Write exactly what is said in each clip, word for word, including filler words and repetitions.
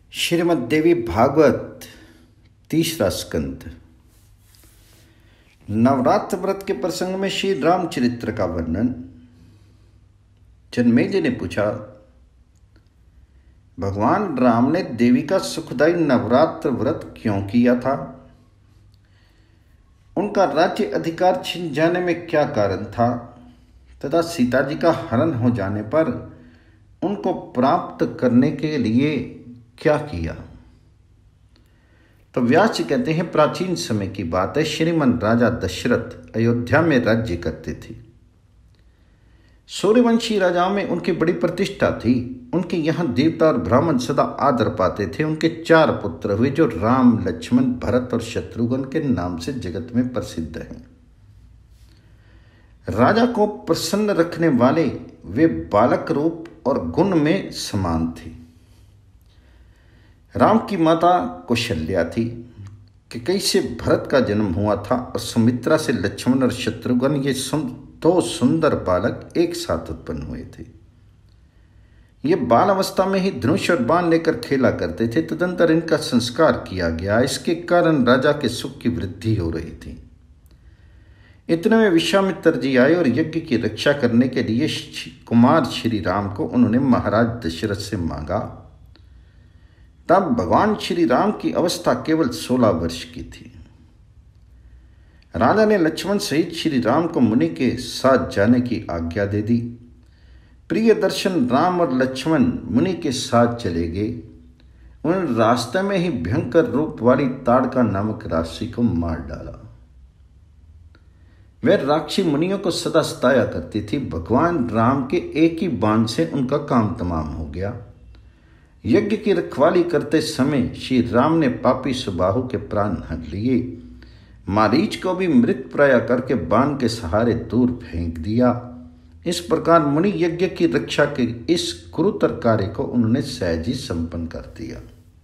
श्रीमद देवी भागवत तीसरा स्कंद। नवरात्र व्रत के प्रसंग में श्री रामचरित्र का वर्णन। जन्मेजय ने पूछा, भगवान राम ने देवी का सुखदायी नवरात्र व्रत क्यों किया था? उनका राज्य अधिकार छिन जाने में क्या कारण था तथा सीता जी का हरण हो जाने पर उनको प्राप्त करने के लिए क्या किया? तो व्यास जी कहते हैं, प्राचीन समय की बात है। श्रीमान राजा दशरथ अयोध्या में राज्य करते थे। सूर्यवंशी राजाओं में उनकी बड़ी प्रतिष्ठा थी। उनके यहाँ देवता और ब्राह्मण सदा आदर पाते थे। उनके चार पुत्र हुए जो राम, लक्ष्मण, भरत और शत्रुघ्न के नाम से जगत में प्रसिद्ध हैं। राजा को प्रसन्न रखने वाले वे बालक रूप और गुण में समान थे। राम की माता कौशल्या थी कि कैसे भरत का जन्म हुआ था और सुमित्रा से लक्ष्मण और शत्रुघ्न ये दो सुंदर बालक एक साथ उत्पन्न हुए थे। ये बाल अवस्था में ही धनुष और बाण लेकर खेला करते थे। तदंतर इनका संस्कार किया गया। इसके कारण राजा के सुख की वृद्धि हो रही थी। इतने में विश्वामित्र जी आए और यज्ञ की रक्षा करने के लिए कुमार श्री राम को उन्होंने महाराज दशरथ से मांगा। तब भगवान श्री राम की अवस्था केवल सोलह वर्ष की थी। राजा ने लक्ष्मण सहित श्री राम को मुनि के साथ जाने की आज्ञा दे दी। प्रिय दर्शन राम और लक्ष्मण मुनि के साथ चले गए। उन्होंने रास्ते में ही भयंकर रूप वाली ताड़का नामक राक्षसी को मार डाला। वह राक्षसी मुनियों को सदा सताया करती थी। भगवान राम के एक ही बाण से उनका काम तमाम हो गया। यज्ञ की रखवाली करते समय श्री राम ने पापी सुबाहु के प्राण हर लिए। मारीच को भी मृत प्राय करके बाण के सहारे दूर फेंक दिया। इस प्रकार मुनि यज्ञ की रक्षा के इस गुरुतर कार्य को उन्होंने सहज ही संपन्न कर दिया।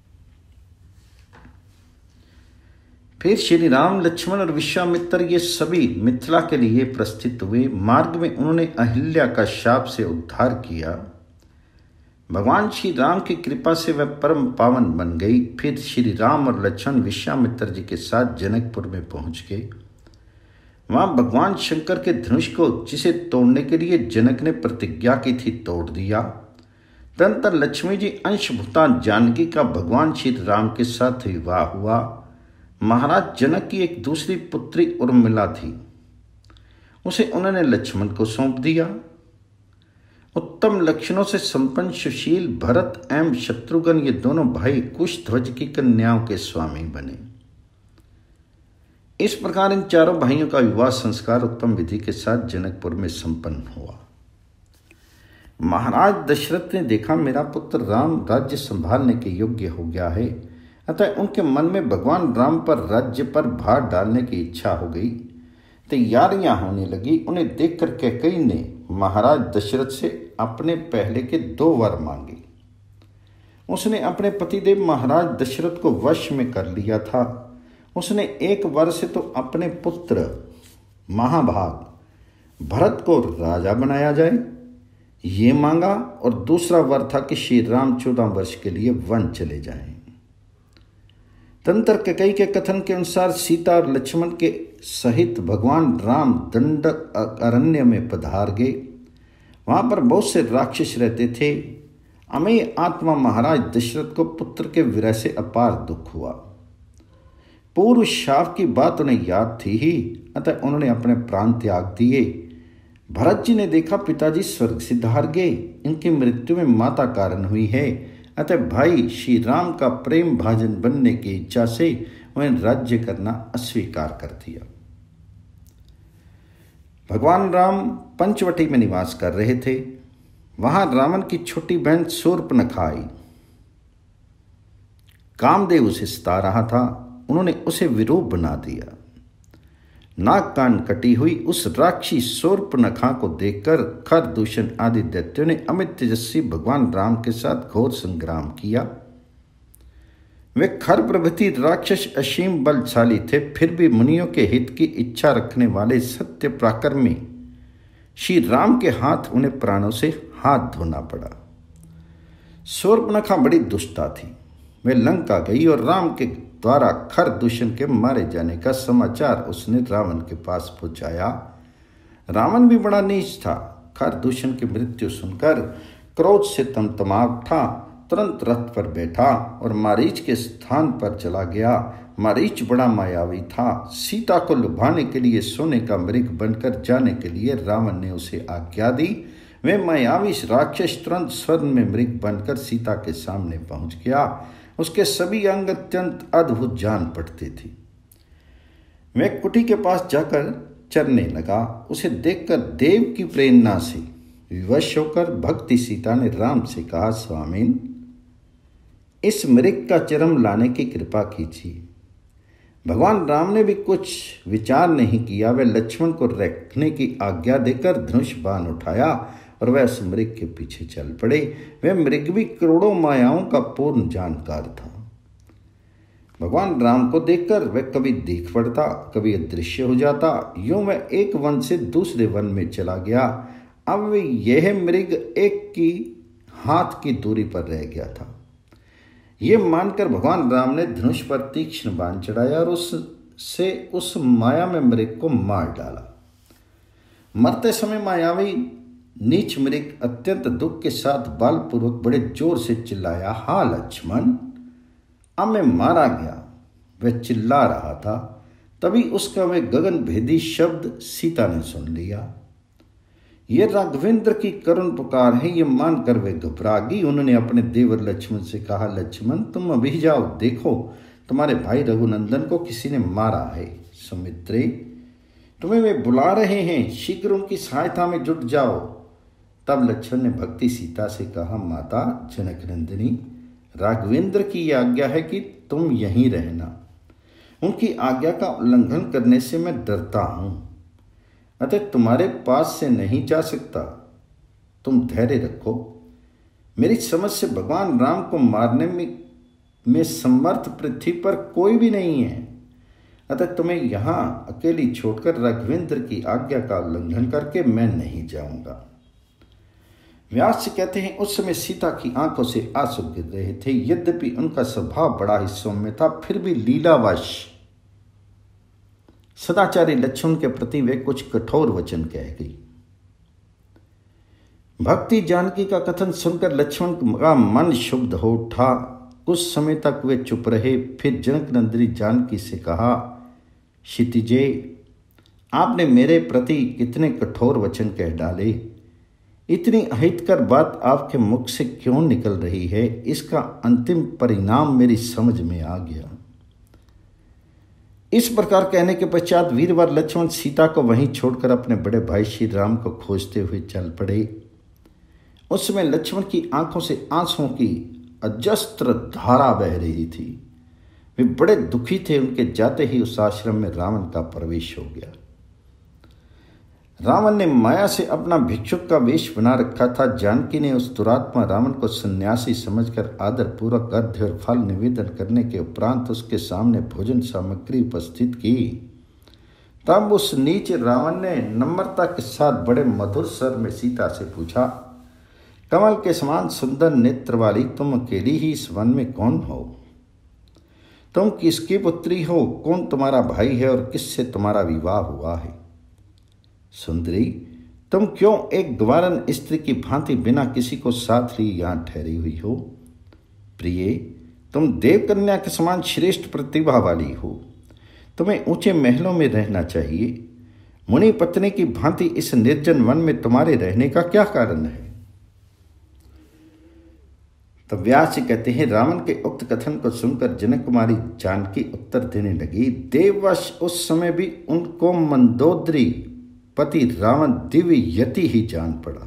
फिर श्री राम, लक्ष्मण और विश्वामित्र ये सभी मिथिला के लिए प्रस्थित हुए। मार्ग में उन्होंने अहिल्या का शाप से उद्धार किया। भगवान श्री राम की कृपा से वह परम पावन बन गई। फिर श्री राम और लक्ष्मण विश्वामित्र जी के साथ जनकपुर में पहुंच गए। वहां भगवान शंकर के धनुष को, जिसे तोड़ने के लिए जनक ने प्रतिज्ञा की थी, तोड़ दिया। तदंतर लक्ष्मी जी अंशभूता जानकी का भगवान श्री राम के साथ विवाह हुआ। महाराज जनक की एक दूसरी पुत्री उर्मिला थी। उसे उन्होंने लक्ष्मण को सौंप दिया। उत्तम लक्षणों से संपन्न सुशील भरत एवं शत्रुघ्न ये दोनों भाई कुशध्वज की कन्याओं के स्वामी बने। इस प्रकार इन चारों भाइयों का विवाह संस्कार उत्तम विधि के साथ जनकपुर में संपन्न हुआ। महाराज दशरथ ने देखा, मेरा पुत्र राम राज्य संभालने के योग्य हो गया है। अतः उनके मन में भगवान राम पर राज्य पर भार डालने की इच्छा हो गई। तैयारियां होने लगी। उन्हें देखकर कैकेयी ने महाराज दशरथ से अपने पहले के दो वर मांगे। उसने अपने पतिदेव महाराज दशरथ को वश में कर लिया था। उसने एक वर से तो अपने पुत्र महाभाग भरत को राजा बनाया जाए, ये मांगा, और दूसरा वर था कि श्री राम चौदह वर्ष के लिए वन चले जाएं। तंत्र कैकेयी के कथन के अनुसार सीता और लक्ष्मण के सहित भगवान राम दंडक अरण्य में पधार गए। वहां पर बहुत से राक्षस रहते थे। अमेय आत्मा महाराज दशरथ को पुत्र के विरह से अपार दुख हुआ। पूर्व शाप की बात उन्हें याद थी ही, अतः उन्होंने अपने प्राण त्याग दिए। भरत जी ने देखा, पिताजी स्वर्ग से धार गए। इनकी मृत्यु में माता कारण हुई है। अतः भाई श्री राम का प्रेम भाजन बनने की इच्छा से उन्हें राज्य करना अस्वीकार कर दिया। भगवान राम पंचवटी में निवास कर रहे थे। वहां रावण की छोटी बहन शूर्पणखा आई। कामदेव उसे सता रहा था। उन्होंने उसे विरूप बना दिया। नाक कान कटी हुई उस राक्षसी शूर्पणखा को देखकर खरदूषण आदि दैत्यों ने अमित तेजस्वी भगवान राम के साथ घोर संग्राम किया। वे खर प्रभृति राक्षस असीम बलशाली थे। फिर भी मुनियों के हित की इच्छा रखने वाले सत्य पराक्रमी श्री राम के हाथ उन्हें प्राणों से हाथ धोना पड़ा। शूर्पणखा बड़ी दुष्टा थी। वे लंका गई और राम के द्वारा खर दूषण के मारे जाने का समाचार उसने रावण के पास पहुंचाया। रावण भी बड़ा नीच था। खर दूषण की मृत्यु सुनकर क्रोध से तमतमा उठा, तुरंत रथ पर बैठा और मारीच के स्थान पर चला गया। मारीच बड़ा मायावी था। सीता को लुभाने के लिए सोने का मृग बनकर जाने के लिए रावण ने उसे आज्ञा दी। वे मायावी राक्षस तुरंत स्वर्ण में मृग बनकर सीता के सामने पहुंच गया। उसके सभी अंग अत्यंत अद्भुत जान पड़ते थे। वह कुटी के पास जाकर चरने लगा। उसे देखकर देव की प्रेरणा से विवश होकर भक्ति सीता ने राम से कहा, स्वामीन, इस मृग का चरम लाने की कृपा कीजिए। भगवान राम ने भी कुछ विचार नहीं किया। वह लक्ष्मण को रखने की आज्ञा देकर धनुष बाण उठाया और वह उस मृग के पीछे चल पड़े। वह मृग भी करोड़ों मायाओं का पूर्ण जानकार था। भगवान राम को देखकर वह कभी दिख पड़ता, कभी अदृश्य हो जाता। यूं वह एक वन से दूसरे वन में चला गया। अब यह मृग एक की हाथ की दूरी पर रह गया था। ये मानकर भगवान राम ने धनुष पर तीक्ष्ण बाण चढ़ाया और उससे उस माया में मृग को मार डाला। मरते समय मायावी नीच मृग अत्यंत दुख के साथ बलपूर्वक बड़े जोर से चिल्लाया, हा लक्ष्मण, अब मैं मारा गया। वह चिल्ला रहा था, तभी उसका वह गगन भेदी शब्द सीता ने सुन लिया। यह राघवेंद्र की करुण पुकार है, ये मानकर वे घबरा गई। उन्होंने अपने देवर लक्ष्मण से कहा, लक्ष्मण, तुम अभी जाओ, देखो तुम्हारे भाई रघुनंदन को किसी ने मारा है। सुमित्रे, तुम्हें वे बुला रहे हैं, शीघ्र उनकी सहायता में जुट जाओ। तब लक्ष्मण ने भक्ति सीता से कहा, माता जनक नंदिनी, राघवेंद्र की यह आज्ञा है कि तुम यहीं रहना। उनकी आज्ञा का उल्लंघन करने से मैं डरता हूं, अतः तुम्हारे पास से नहीं जा सकता। तुम धैर्य रखो। मेरी समझ से भगवान राम को मारने में, में समर्थ पृथ्वी पर कोई भी नहीं है, अतः तुम्हें यहां अकेली छोड़कर राघवेंद्र की आज्ञा का उल्लंघन करके मैं नहीं जाऊंगा। व्यास कहते हैं, उस समय सीता की आंखों से आंसू गिर रहे थे। यद्यपि उनका स्वभाव बड़ा ही सौम्य था, फिर भी लीलावश सदाचारी लक्ष्मण के प्रति वे कुछ कठोर वचन कह गई। भक्ति जानकी का कथन सुनकर लक्ष्मण का मन शुद्ध हो उठा। कुछ समय तक वे चुप रहे। फिर जनक नंदिनी जानकी से कहा, क्षितिजे, आपने मेरे प्रति कितने कठोर वचन कह डाले। इतनी अहितकर बात आपके मुख से क्यों निकल रही है, इसका अंतिम परिणाम मेरी समझ में आ गया। इस प्रकार कहने के पश्चात वीरवर लक्ष्मण सीता को वहीं छोड़कर अपने बड़े भाई श्री राम को खोजते हुए चल पड़े। उस समय लक्ष्मण की आंखों से आंसुओं की अजस्त्र धारा बह रही थी। वे बड़े दुखी थे। उनके जाते ही उस आश्रम में रावण का प्रवेश हो गया। रावण ने माया से अपना भिक्षुक का वेश बना रखा था। जानकी ने उस दुरात्मा रावण को सन्यासी समझकर आदरपूर्वक अर्घ्य और फल निवेदन करने के उपरांत उसके सामने भोजन सामग्री उपस्थित की। तब उस नीच रावण ने नम्रता के साथ बड़े मधुर स्वर में सीता से पूछा, कमल के समान सुंदर नेत्र वाली तुम अकेली ही इस वन में कौन हो? तुम किसकी पुत्री हो? कौन तुम्हारा भाई है और किससे तुम्हारा विवाह हुआ है? सुंदरी, तुम क्यों एक ग्वारन स्त्री की भांति बिना किसी को साथ लिए यहाँ ठहरी हुई हो? प्रिय, तुम देवकन्या के समान श्रेष्ठ प्रतिभा वाली हो। तुम्हें ऊंचे महलों में रहना चाहिए। मुनि पत्नी की भांति इस निर्जन वन में तुम्हारे रहने का क्या कारण है? तब व्यास जी कहते हैं, रावण के उक्त कथन को सुनकर जनक कुमारी जानकी उत्तर देने लगी। देववश उस समय भी उनको मंदोदरी पति रावण दिव्य यति ही जान पड़ा।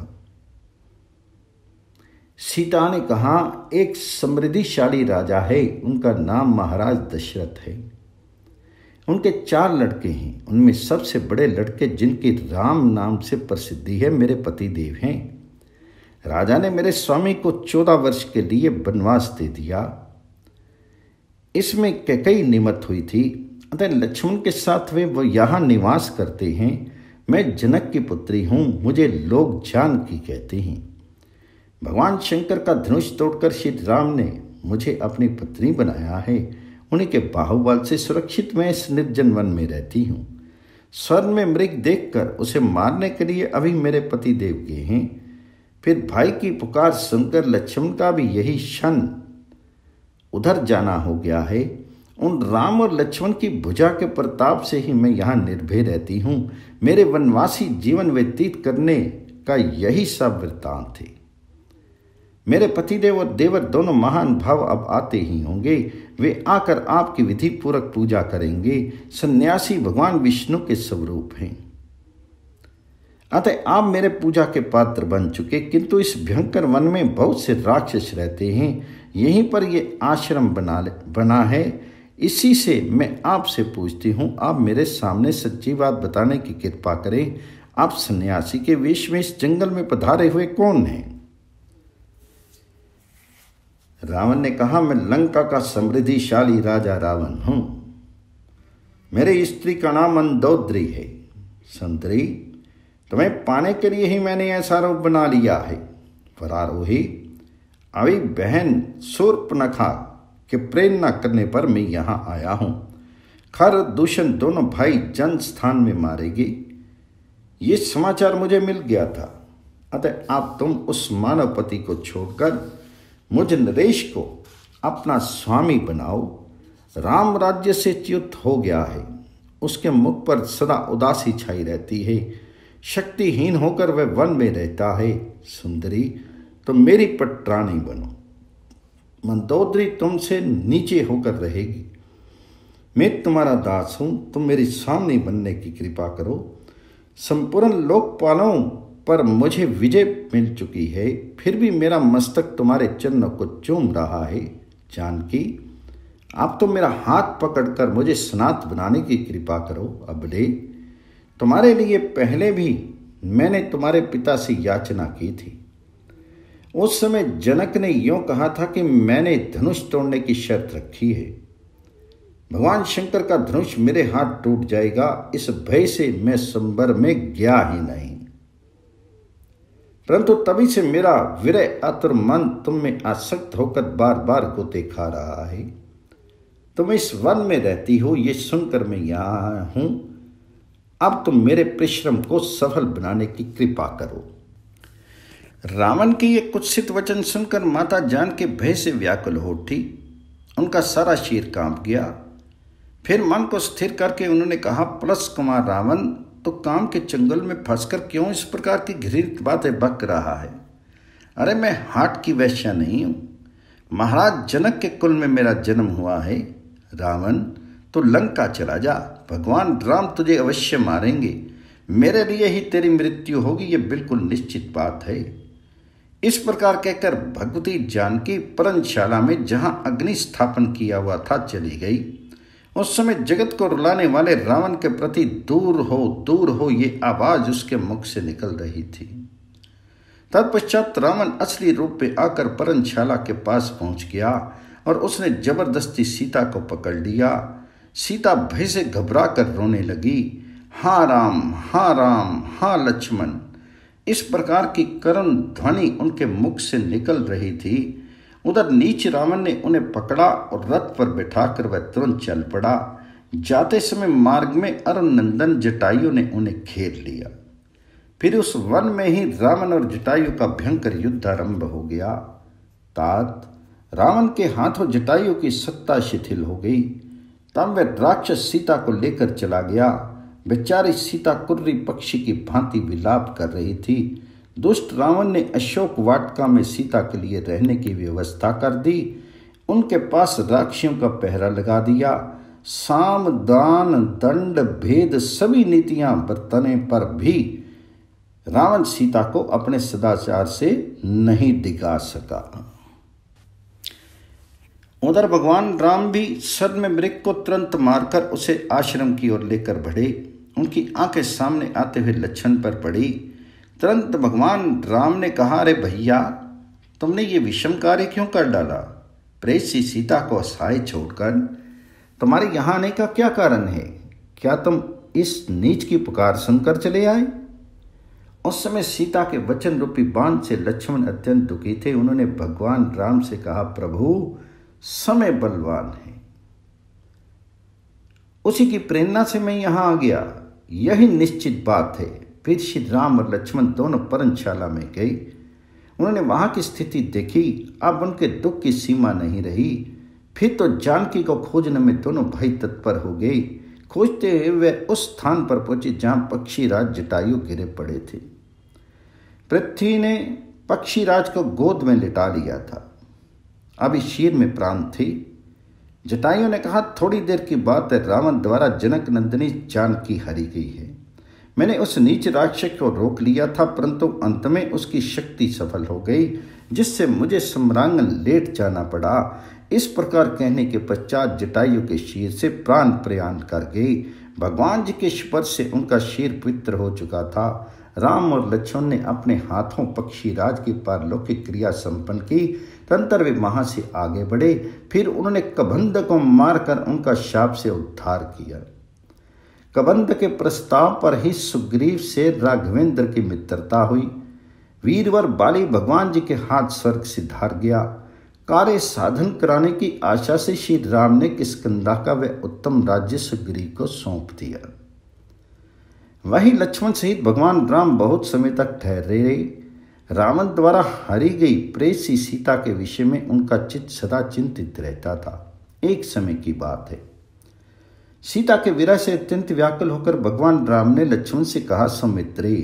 सीता ने कहा, एक समृद्धिशाली राजा है, उनका नाम महाराज दशरथ है। उनके चार लड़के हैं। उनमें सबसे बड़े लड़के, जिनकी राम नाम से प्रसिद्धि है, मेरे पति देव हैं। राजा ने मेरे स्वामी को चौदह वर्ष के लिए वनवास दे दिया। इसमें कैकेयी निमित्त हुई थी, अतः लक्ष्मण के साथ वे वो यहाँ निवास करते हैं। मैं जनक की पुत्री हूँ, मुझे लोग जानकी कहते हैं। भगवान शंकर का धनुष तोड़कर श्री राम ने मुझे अपनी पत्नी बनाया है, उन्हीं के बाहुबल से सुरक्षित मैं इस निर्जन वन में रहती हूँ। स्वर्ण में मृग देखकर उसे मारने के लिए अभी मेरे पति देव गए हैं। फिर भाई की पुकार सुनकर लक्ष्मण का भी यही क्षण उधर जाना हो गया है। उन राम और लक्ष्मण की भुजा के प्रताप से ही मैं यहाँ निर्भय रहती हूँ। मेरे वनवासी जीवन व्यतीत करने का यही सब वृत्तांत है। मेरे पतिदेव और देवर दोनों महान भाव अब आते ही होंगे। वे आकर आपकी विधि पूर्वक पूजा करेंगे। सन्यासी भगवान विष्णु के स्वरूप हैं। अतः आप मेरे पूजा के पात्र बन चुके, किंतु इस भयंकर वन में बहुत से राक्षस रहते हैं। यहीं पर ये आश्रम बना बना है। इसी से मैं आपसे पूछती हूँ, आप मेरे सामने सच्ची बात बताने की कृपा करें। आप सन्यासी के वेश में इस जंगल में पधारे हुए कौन हैं? रावण ने कहा, मैं लंका का समृद्धिशाली राजा रावण हूं। मेरी स्त्री का नाम मंदोदरी है। संतरी, तुम्हें पाने के लिए ही मैंने ऐसा रूप बना लिया है। परारोही, अभी बहन शूर्पणखा के प्रेरणा करने पर मैं यहाँ आया हूँ। खर दूषण दोनों भाई जन स्थान में मारेंगे, ये समाचार मुझे मिल गया था। अतः आप तुम उस मानव पति को छोड़कर मुझ नरेश को अपना स्वामी बनाओ। राम राज्य से च्युत हो गया है। उसके मुख पर सदा उदासी छाई रहती है। शक्तिहीन होकर वह वन में रहता है। सुंदरी, तुम मेरी पटरानी बनो। मंदोदरी तुमसे नीचे होकर रहेगी। मैं तुम्हारा दास हूं, तुम मेरी सामने बनने की कृपा करो। संपूर्ण लोकपालों पर मुझे विजय मिल चुकी है, फिर भी मेरा मस्तक तुम्हारे चरणों को चूम रहा है। जानकी, आप तो मेरा हाथ पकड़कर मुझे सनात बनाने की कृपा करो। अबले, तुम्हारे लिए पहले भी मैंने तुम्हारे पिता से याचना की थी। उस समय जनक ने यूं कहा था कि मैंने धनुष तोड़ने की शर्त रखी है। भगवान शंकर का धनुष मेरे हाथ टूट जाएगा, इस भय से मैं संबर में गया ही नहीं। परंतु तभी से मेरा विरह आतुर मन तुम में आसक्त होकर बार बार गोते खा रहा है। तुम इस वन में रहती हो, ये सुनकर मैं यहाँ हूं। अब तुम मेरे परिश्रम को सफल बनाने की कृपा करो। रावण के ये कुत्सित वचन सुनकर माता जान के भय से व्याकुल हो उठी। उनका सारा शीर कांप गया। फिर मन को स्थिर करके उन्होंने कहा, प्लस कुमार रावण, तो काम के चंगुल में फंसकर क्यों इस प्रकार की घृणित बातें बक रहा है? अरे मैं हाट की वैश्या नहीं हूं। महाराज जनक के कुल में मेरा जन्म हुआ है। रावण, तो लंका चला जा, भगवान राम तुझे अवश्य मारेंगे। मेरे लिए ही तेरी मृत्यु होगी, ये बिल्कुल निश्चित बात है। इस प्रकार कहकर भगवती जानकी परंशाला में जहां अग्नि स्थापन किया हुआ था चली गई। उस समय जगत को रुलाने वाले रावण के प्रति दूर हो दूर हो ये आवाज उसके मुख से निकल रही थी। तत्पश्चात रावण असली रूप में आकर परंशाला के पास पहुंच गया और उसने जबरदस्ती सीता को पकड़ लिया। सीता भय से घबरा कर रोने लगी। हाँ राम, हाँ राम, हाँ लक्ष्मण, इस प्रकार की करुण ध्वनि उनके मुख से निकल रही थी। उधर नीच रावण ने उन्हें पकड़ा और रथ पर बैठाकर वह तुरंत चल पड़ा। जाते समय मार्ग में अरुण नंदन जटायु ने उन्हें घेर लिया। फिर उस वन में ही रावण और जटायु का भयंकर युद्ध आरंभ हो गया। तात, रावण के हाथों जटायु की सत्ता शिथिल हो गई। तब वह राक्षस सीता को लेकर चला गया। बेचारी सीता कुर्री पक्षी की भांति विलाप कर रही थी। दुष्ट रावण ने अशोक वाटिका में सीता के लिए रहने की व्यवस्था कर दी। उनके पास राक्षियों का पहरा लगा दिया। साम, दान, दंड, भेद सभी नीतियां बरतने पर भी रावण सीता को अपने सदाचार से नहीं डिगा सका। उधर भगवान राम भी सर में मृग को तुरंत मारकर उसे आश्रम की ओर लेकर बढ़े। उनकी आंखें सामने आते हुए लक्ष्मण पर पड़ी। तुरंत भगवान राम ने कहा, अरे भैया, तुमने ये विषम कार्य क्यों कर डाला? प्रेयसी सीता को असहाय छोड़कर तुम्हारे यहाँ आने का क्या कारण है? क्या तुम इस नीच की पुकार सुनकर चले आए? उस समय सीता के वचन रूपी बाण से लक्ष्मण अत्यंत दुखी थे। उन्होंने भगवान राम से कहा, प्रभु, समय बलवान है। उसी की प्रेरणा से मैं यहां आ गया, यही निश्चित बात है। फिर श्री राम और लक्ष्मण दोनों पर्णशाला में गए। उन्होंने वहां की स्थिति देखी। अब उनके दुख की सीमा नहीं रही। फिर तो जानकी को खोजने में दोनों भाई तत्पर हो गए। खोजते हुए वे उस स्थान पर पहुंचे जहां पक्षीराज जटायु गिरे पड़े थे। पृथ्वी ने पक्षीराज को गोद में लिटा लिया था। अभी शीर में प्राण थी। जटायु ने कहा, थोड़ी देर की बात है, रावण द्वारा जनक नंदिनी जानकी हरी गई है। मैंने उस नीच राक्षस को रोक लिया था, परंतु अंत में उसकी शक्ति सफल हो गई, जिससे मुझे सम्रांगन लेट जाना पड़ा। इस प्रकार कहने के पश्चात जटायु के शीर से प्राण प्रयाण कर गई। भगवान जी के स्पर्श से उनका शीर पवित्र हो चुका था। राम और लक्ष्मण ने अपने हाथों पक्षीराज की पारलौकिक क्रिया संपन्न की। तंत्र वे वहां से आगे बढ़े। फिर उन्होंने कबंध को मारकर उनका शाप से उद्धार किया। कबंध के प्रस्ताव पर ही सुग्रीव से राघवेंद्र की मित्रता हुई। वीरवर बाली भगवान जी के हाथ स्वर्ग सिधार गया। कार्य साधन कराने की आशा से श्री राम ने किष्किंधा का वह उत्तम राज्य सुग्रीव को सौंप दिया। वही लक्ष्मण सहित भगवान राम बहुत समय तक ठहरे रहे। रावण द्वारा हरी गई प्रेयसी सीता के विषय में उनका चित्त सदा चिंतित रहता था। एक समय की बात है, सीता के विरह से अत्यंत व्याकुल होकर भगवान राम ने लक्ष्मण से कहा, सौमित्रे,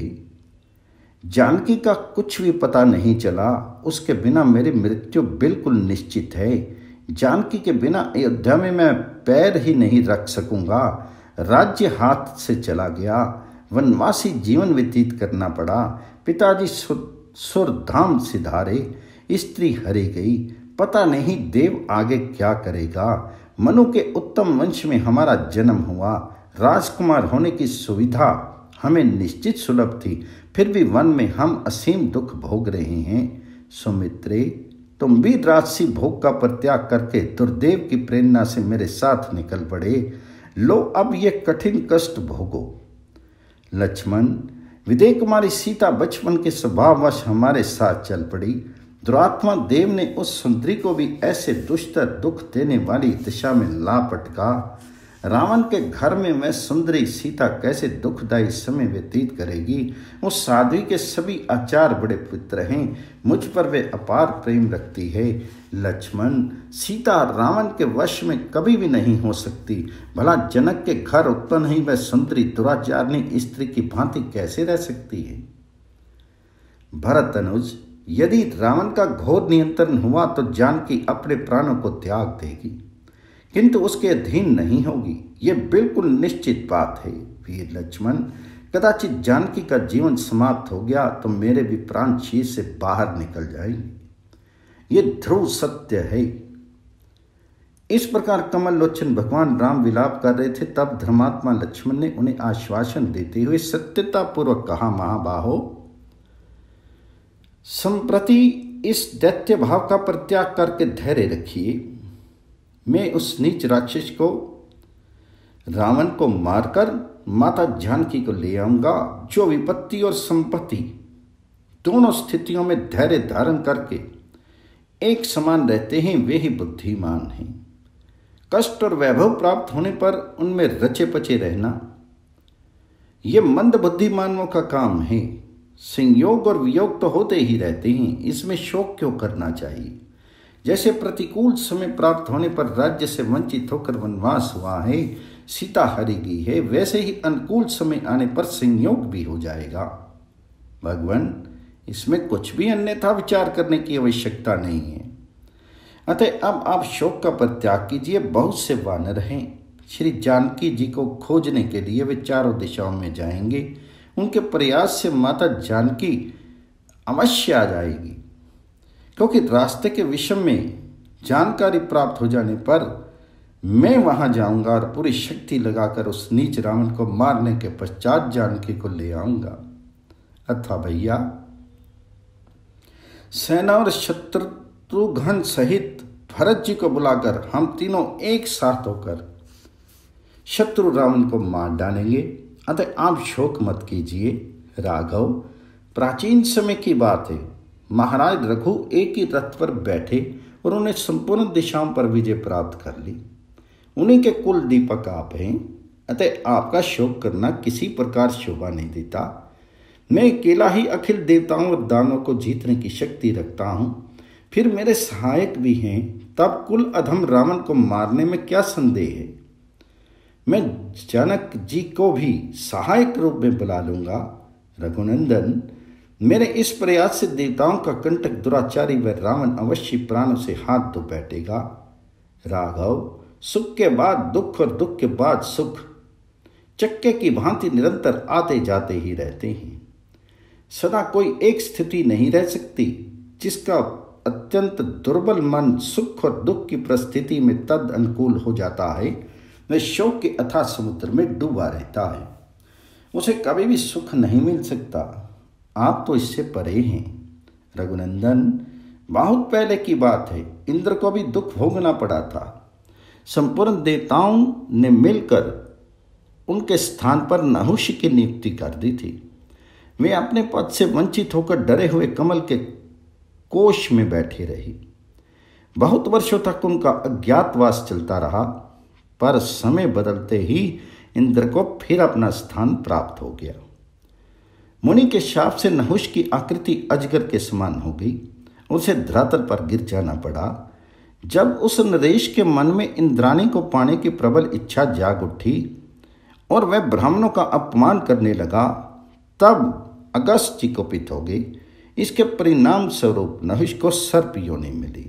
जानकी का कुछ भी पता नहीं चला। उसके बिना मेरी मृत्यु बिल्कुल निश्चित है। जानकी के बिना अयोध्या में मैं पैर ही नहीं रख सकूंगा। राज्य हाथ से चला गया। वनवासी जीवन व्यतीत करना पड़ा। पिताजी सुरधाम सिधारे, स्त्री हरी गई। पता नहीं देव आगे क्या करेगा। मनु के उत्तम वंश में हमारा जन्म हुआ। राजकुमार होने की सुविधा हमें निश्चित सुलभ थी, फिर भी वन में हम असीम दुख भोग रहे हैं। सौमित्रे, तुम भी राजसी भोग का परित्याग करके दुर्देव की प्रेरणा से मेरे साथ निकल पड़े। लो अब ये कठिन कष्ट भोगो। लक्ष्मण, विदेह कुमारी सीता बचपन के स्वभाववश हमारे साथ चल पड़ी। दुरात्मा देव ने उस सुंदरी को भी ऐसे दुष्टर दुख देने वाली दिशा में ला पटका। रावण के घर में वह सुंदरी सीता कैसे दुखदायी समय व्यतीत करेगी। उस साध्वी के सभी आचार बड़े पवित्र हैं। मुझ पर वे अपार प्रेम रखती है। लक्ष्मण, सीता रावण के वश में कभी भी नहीं हो सकती। भला जनक के घर उत्पन्न ही वह सुंदरी दुराचारणी स्त्री की भांति कैसे रह सकती है। भरत अनुज, यदि रावण का घोर नियंत्रण हुआ तो जानकी अपने प्राणों को त्याग देगी, किंतु उसके अधीन नहीं होगी। यह बिल्कुल निश्चित बात है। वीर लक्ष्मण, कदाचित जानकी का जीवन समाप्त हो गया तो मेरे भी प्राण शरीर से बाहर निकल जाएंगे। ये ध्रुव सत्य है। इस प्रकार कमल लोचन भगवान राम विलाप कर रहे थे। तब धर्मात्मा लक्ष्मण ने उन्हें आश्वासन देते हुए सत्यता पूर्वक कहा, महाबाहो, संप्रति इस दैत्य भाव का परित्याग करके धैर्य रखिए। मैं उस नीच राक्षस को रावण को मारकर माता जानकी को ले आऊंगा। जो विपत्ति और संपत्ति दोनों स्थितियों में धैर्य धारण करके एक समान रहते हैं, वे ही बुद्धिमान हैं। कष्ट और वैभव प्राप्त होने पर उनमें रचे पचे रहना ये मंद बुद्धिमानों का काम है। संयोग और वियोग तो होते ही रहते हैं, इसमें शोक क्यों करना चाहिए। जैसे प्रतिकूल समय प्राप्त होने पर राज्य से वंचित होकर वनवास हुआ है, सीता हरी गई है, वैसे ही अनुकूल समय आने पर संयोग भी हो जाएगा। भगवान, इसमें कुछ भी अन्यथा विचार करने की आवश्यकता नहीं है। अतः अब आप शोक का परित्याग कीजिए। बहुत से वानर हैं। श्री जानकी जी को खोजने के लिए वे चारों दिशाओं में जाएंगे। उनके प्रयास से माता जानकी अवश्य आ जाएगी, क्योंकि रास्ते के विषय में जानकारी प्राप्त हो जाने पर मैं वहां जाऊंगा और पूरी शक्ति लगाकर उस नीच रावण को मारने के पश्चात जानकी को ले आऊंगा। अथवा भैया, सेना और शत्रुघ्न सहित भरत जी को बुलाकर हम तीनों एक साथ होकर शत्रु रावण को मार डालेंगे। अतः आप शोक मत कीजिए। राघव, प्राचीन समय की बात है। महाराज रघु एक ही रथ पर बैठे और उन्हें संपूर्ण दिशाओं पर विजय प्राप्त कर ली। उन्हीं के कुल दीपक आप हैं, अतः आपका शोक करना किसी प्रकार शोभा नहीं देता। मैं अकेला ही अखिल देवताओं और दानों को जीतने की शक्ति रखता हूँ, फिर मेरे सहायक भी हैं, तब कुल अधम रावण को मारने में क्या संदेह है। मैं जनक जी को भी सहायक रूप में बुला लूंगा। रघुनंदन, मेरे इस प्रयास से देवताओं का कंटक दुराचारी व रावण अवश्य प्राणों से हाथ धो बैठेगा। राघव, सुख के बाद दुख और दुख के बाद सुख चक्के की भांति निरंतर आते जाते ही रहते हैं। सदा कोई एक स्थिति नहीं रह सकती। जिसका अत्यंत दुर्बल मन सुख और दुख की परिस्थिति में तद अनुकूल हो जाता है, वह शोक के अथाह समुद्र में डूबा रहता है। उसे कभी भी सुख नहीं मिल सकता। आप तो इससे परे हैं। रघुनंदन, बहुत पहले की बात है, इंद्र को भी दुख भोगना पड़ा था। संपूर्ण देवताओं ने मिलकर उनके स्थान पर नहुष की नियुक्ति कर दी थी। वे अपने पद से वंचित होकर डरे हुए कमल के कोश में बैठे रही। बहुत वर्षों तक उनका अज्ञातवास चलता रहा, पर समय बदलते ही इंद्र को फिर अपना स्थान प्राप्त हो गया। मुनि के शाप से नहुष की आकृति अजगर के समान हो गई। उसे धरातल पर गिर जाना पड़ा। जब उस नरेश के मन में इंद्राणी को पाने की प्रबल इच्छा जाग उठी और वह ब्राह्मणों का अपमान करने लगा, तब अगस्त्य कुपित हो गई। इसके परिणाम स्वरूप नहुष को सर्प योनि मिली।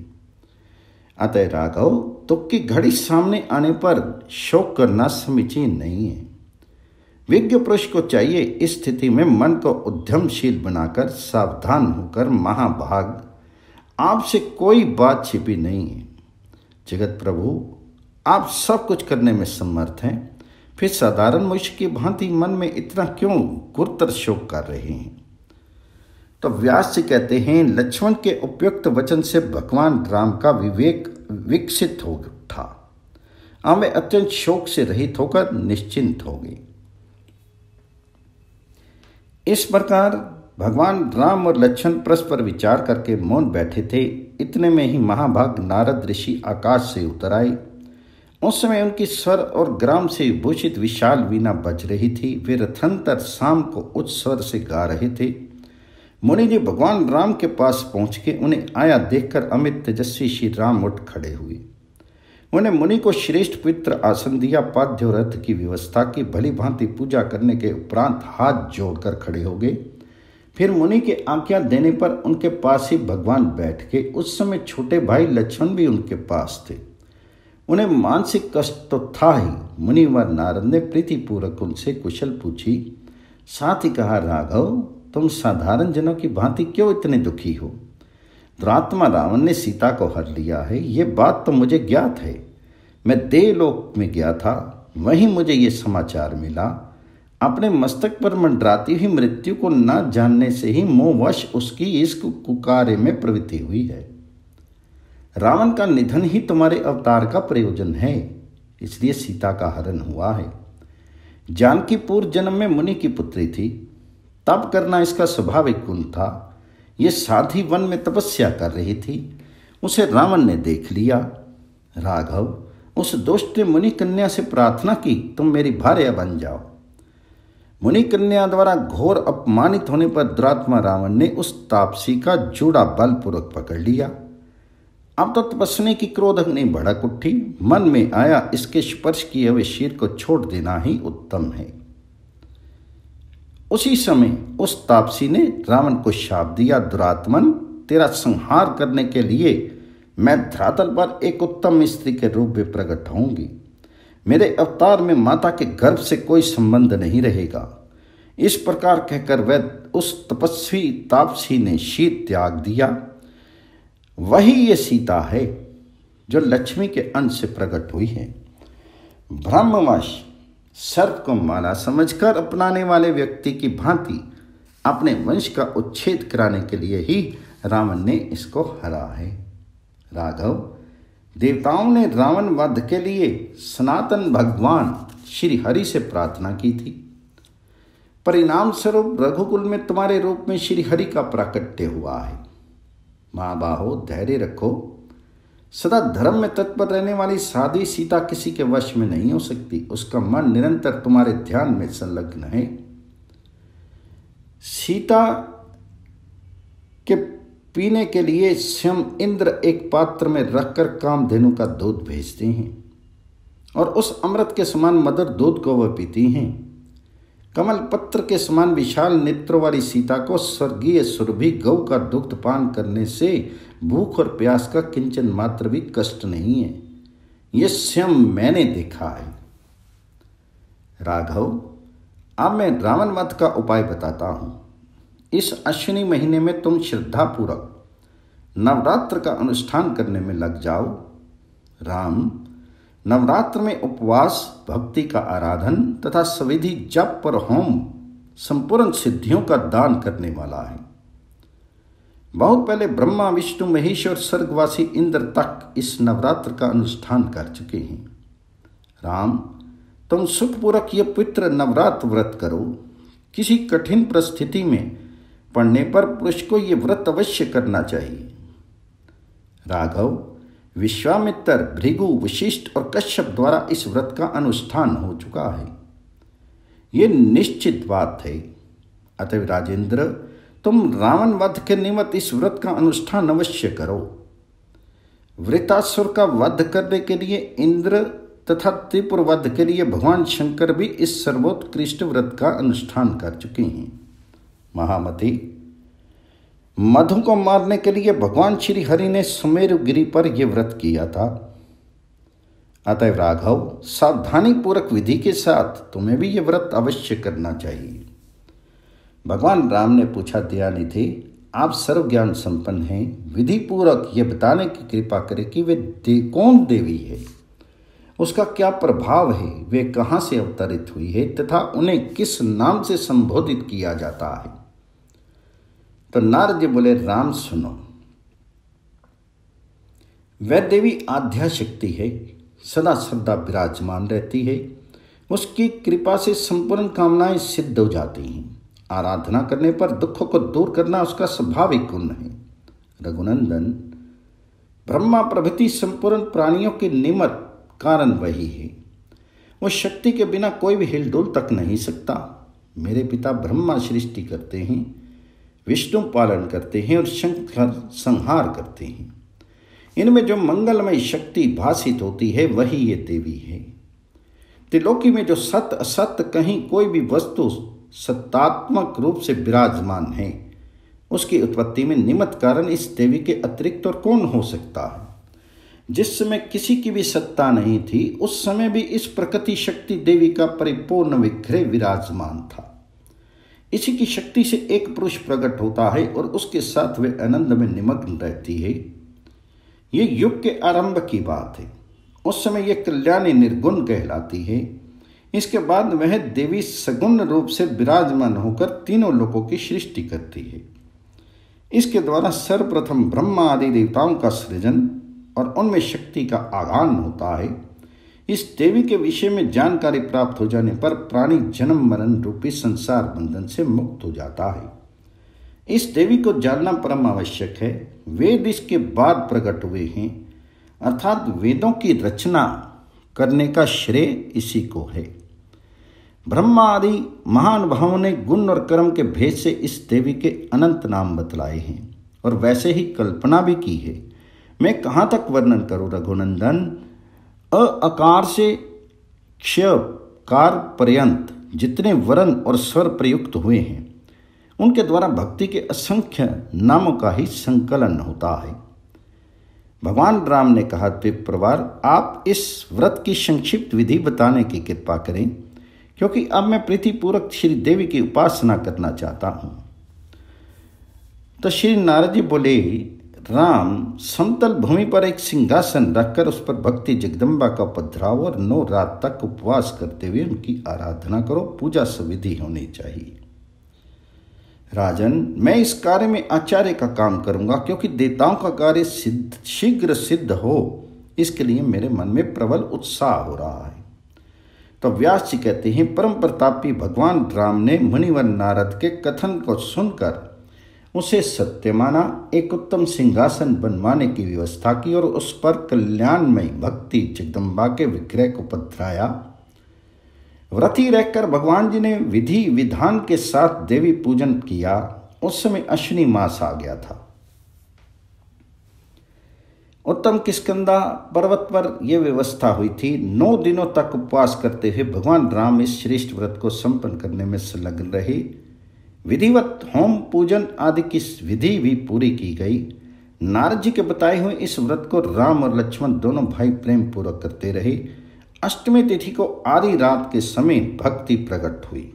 अतः राघव, तुक की घड़ी सामने आने पर शोक करना समीचीन नहीं है। विज्ञ पुरुष को चाहिए इस स्थिति में मन को उद्यमशील बनाकर सावधान होकर महाभाग, आपसे कोई बात छिपी नहीं है। जगत प्रभु, आप सब कुछ करने में समर्थ हैं, फिर साधारण मनुष्य की भांति मन में इतना क्यों गुरुतर शोक कर रहे हैं। तो व्यास जी कहते हैं, लक्ष्मण के उपयुक्त वचन से भगवान राम का विवेक विकसित हो उठा। अब वे अत्यंत शोक से रहित होकर निश्चिंत हो गए। इस प्रकार भगवान राम और लक्ष्मण परस्पर विचार करके मौन बैठे थे। इतने में ही महाभाग नारद ऋषि आकाश से उतर आए। उस समय उनकी स्वर और ग्राम से विभूषित विशाल वीणा बज रही थी। वे रथंतर शाम को उच्च स्वर से गा रहे थे। मुनि जी भगवान राम के पास पहुंच के उन्हें आया देखकर अमित तेजस्वी श्री राम उठ खड़े हुए। उन्हें मुनि को श्रेष्ठ पवित्र आसन दिया, पाद्य और रथ की व्यवस्था की। भली भांति पूजा करने के उपरांत हाथ जोड़कर खड़े हो गए। फिर मुनि के आज्ञा देने पर उनके पास ही भगवान बैठ के। उस समय छोटे भाई लक्ष्मण भी उनके पास थे। उन्हें मानसिक कष्ट तो था ही। मुनिवर नारद ने प्रीतिपूर्वक उनसे कुशल पूछी, साथ ही कहा, राघव, तुम साधारण जनों की भांति क्यों इतने दुखी हो। दुरात्मा रावण ने सीता को हर लिया है, ये बात तो मुझे ज्ञात है। मैं देवलोक में गया था, वहीं मुझे ये समाचार मिला। अपने मस्तक पर मंडराती हुई मृत्यु को न जानने से ही मोहवश उसकी इस कुकारे में प्रवृत्ति हुई है। रावण का निधन ही तुम्हारे अवतार का प्रयोजन है, इसलिए सीता का हरण हुआ है। जानकी पूर्व जन्म में मुनि की पुत्री थी, तप करना इसका स्वाभाविक गुण था। ये साधी वन में तपस्या कर रही थी, उसे रावण ने देख लिया। राघव, उस दुष्ट ने मुनि कन्या से प्रार्थना की, तुम मेरी भार्या बन जाओ। मुनि कन्या द्वारा घोर अपमानित होने पर दुरात्मा रावण ने उस तापसी का जूड़ा बलपूर्वक पकड़ लिया। अब तो तपस्वी की क्रोध अग्नि भड़क उठी। मन में आया, इसके स्पर्श किए हुए शीर को छोड़ देना ही उत्तम है। उसी समय उस तापसी ने रावण को शाप दिया, दुरात्मन, तेरा संहार करने के लिए मैं धरातल पर एक उत्तम स्त्री के रूप में प्रकट होंगी। मेरे अवतार में माता के गर्भ से कोई संबंध नहीं रहेगा। इस प्रकार कहकर वह उस तपस्वी तापसी ने शीत त्याग दिया। वही ये सीता है जो लक्ष्मी के अंश से प्रकट हुई है। ब्रह्मवश सर्प को माला समझकर अपनाने वाले व्यक्ति की भांति अपने वंश का उच्छेद कराने के लिए ही रावण ने इसको हरा है। राघव, देवताओं ने रावण वध के लिए सनातन भगवान श्री हरि से प्रार्थना की थी। परिणाम स्वरूप रघुकुल में तुम्हारे रूप में श्री हरि का प्राकट्य हुआ है। महाबाहो, धैर्य रखो। सदा धर्म में तत्पर रहने वाली साध्वी सीता किसी के वश में नहीं हो सकती। उसका मन निरंतर तुम्हारे ध्यान में संलग्न है। सीता के पीने के लिए स्वयं इंद्र एक पात्र में रखकर कामधेनु का दूध भेजते हैं और उस अमृत के समान मधुर दूध को वह पीती हैं। कमल पत्र के समान विशाल नेत्रों वाली सीता को स्वर्गीय सुरभि गौ का दुग्ध पान करने से भूख और प्यास का किंचन मात्र भी कष्ट नहीं है। यह स्वयं मैंने देखा है। राघव, अब मैं रावण वध का उपाय बताता हूं। इस अश्विनी महीने में तुम श्रद्धापूर्वक नवरात्र का अनुष्ठान करने में लग जाओ। राम, नवरात्र में उपवास, भक्ति का आराधन तथा सविधि जप और होम संपूर्ण सिद्धियों का दान करने वाला है। बहुत पहले ब्रह्मा, विष्णु, महेश और स्वर्गवासी इंद्र तक इस नवरात्र का अनुष्ठान कर चुके हैं। राम, तुम सुखपूर्वक ये पवित्र नवरात्र व्रत करो। किसी कठिन परिस्थिति में पड़ने पर पुरुष को ये व्रत अवश्य करना चाहिए। राघव, विश्वामित्र, भृगु, वशिष्ठ और कश्यप द्वारा इस व्रत का अनुष्ठान हो चुका है। ये निश्चित बात है। अतः राजेंद्र, तुम रावण वध के निमित्त इस व्रत का अनुष्ठान अवश्य करो। वृतासुर का वध करने के लिए इंद्र तथा त्रिपुर वध के लिए भगवान शंकर भी इस सर्वोत्कृष्ट व्रत का अनुष्ठान कर चुके हैं। महामती, मधु को मारने के लिए भगवान श्री हरि ने सुमेरु गिरी पर यह व्रत किया था। अतएव राघव, सावधानी पूर्वक विधि के साथ तुम्हें भी यह व्रत अवश्य करना चाहिए। भगवान राम ने पूछा, दयानिधि, आप सर्व ज्ञान संपन्न हैं, विधि पूर्वक यह बताने की कृपा करें कि वे दे, कौन देवी है, उसका क्या प्रभाव है, वे कहाँ से अवतरित हुई है तथा उन्हें किस नाम से संबोधित किया जाता है। तो नारद जी बोले, राम सुनो, वह देवी आध्या शक्ति है, सदा सदा विराजमान रहती है। उसकी कृपा से संपूर्ण कामनाएं सिद्ध हो जाती हैं। आराधना करने पर दुखों को दूर करना उसका स्वाभाविक गुण है। रघुनंदन, ब्रह्मा प्रभृति संपूर्ण प्राणियों के निमित्त कारण वही है। वो शक्ति के बिना कोई भी हिलडुल तक नहीं सकता। मेरे पिता ब्रह्मा सृष्टि करते हैं, विष्णु पालन करते हैं और शंकर संहार करते हैं। इनमें जो मंगलमय शक्ति भासित होती है वही ये देवी है। त्रिलोकी में जो सत्य असत्य कहीं कोई भी वस्तु सत्तात्मक रूप से विराजमान है, उसकी उत्पत्ति में निमित्त कारण इस देवी के अतिरिक्त और कौन हो सकता है। जिस समय किसी की भी सत्ता नहीं थी, उस समय भी इस प्रकृति शक्ति देवी का परिपूर्ण विग्रह विराजमान था। इसी की शक्ति से एक पुरुष प्रकट होता है और उसके साथ वे आनंद में निमग्न रहती है। ये युग के आरंभ की बात है। उस समय यह कल्याणी निर्गुण कहलाती है। इसके बाद वह देवी सगुण रूप से विराजमान होकर तीनों लोकों की सृष्टि करती है। इसके द्वारा सर्वप्रथम ब्रह्मा आदि देवताओं का सृजन और उनमें शक्ति का आगान होता है। इस देवी के विषय में जानकारी प्राप्त हो जाने पर प्राणी जन्म मरण रूपी संसार बंधन से मुक्त हो जाता है। इस देवी को जानना परम आवश्यक है। वेद इसके बाद प्रकट हुए हैं, अर्थात वेदों की रचना करने का श्रेय इसी को है। ब्रह्मा आदि महानुभावों ने गुण और कर्म के भेद से इस देवी के अनंत नाम बतलाए हैं और वैसे ही कल्पना भी की है। मैं कहाँ तक वर्णन करूँ रघुनंदन। अ आकार से क्षकार पर्यंत जितने वर्ण और स्वर प्रयुक्त हुए हैं, उनके द्वारा भक्ति के असंख्य नामों का ही संकलन होता है। भगवान राम ने कहा, विप्रवर, आप इस व्रत की संक्षिप्त विधि बताने की कृपा करें, क्योंकि अब मैं प्रीतिपूर्वक श्री देवी की उपासना करना चाहता हूँ। तो श्री नारद जी बोले, राम, समतल भूमि पर एक सिंहासन रखकर उस पर भक्ति जगदम्बा का पधराव और नौ रात तक उपवास करते हुए उनकी आराधना करो। पूजा सुविधि होनी चाहिए। राजन, मैं इस कार्य में आचार्य का काम करूंगा, क्योंकि देवताओं का कार्य सिद्ध शीघ्र सिद्ध हो, इसके लिए मेरे मन में प्रबल उत्साह हो रहा है। तो व्यास जी कहते हैं, परम प्रतापी भगवान राम ने मुनिवर नारद के कथन को सुनकर उसे सत्य माना, एक उत्तम सिंहासन बनवाने की व्यवस्था की और उस पर कल्याणमयी भक्ति जगदम्बा के विग्रह को पधराया। व्रती रहकर भगवान जी ने विधि विधान के साथ देवी पूजन किया। उस समय अश्विनी मास आ गया था। उत्तम किष्किंधा पर्वत पर यह व्यवस्था हुई थी। नौ दिनों तक उपवास करते हुए भगवान राम इस श्रेष्ठ व्रत को संपन्न करने में संलग्न रहे। विधिवत होम पूजन आदि की विधि भी पूरी की गई। नारद जी के बताए हुए इस व्रत को राम और लक्ष्मण दोनों भाई प्रेम पूर्वक करते रहे। अष्टमी तिथि को आधी रात के समय भक्ति प्रकट हुई।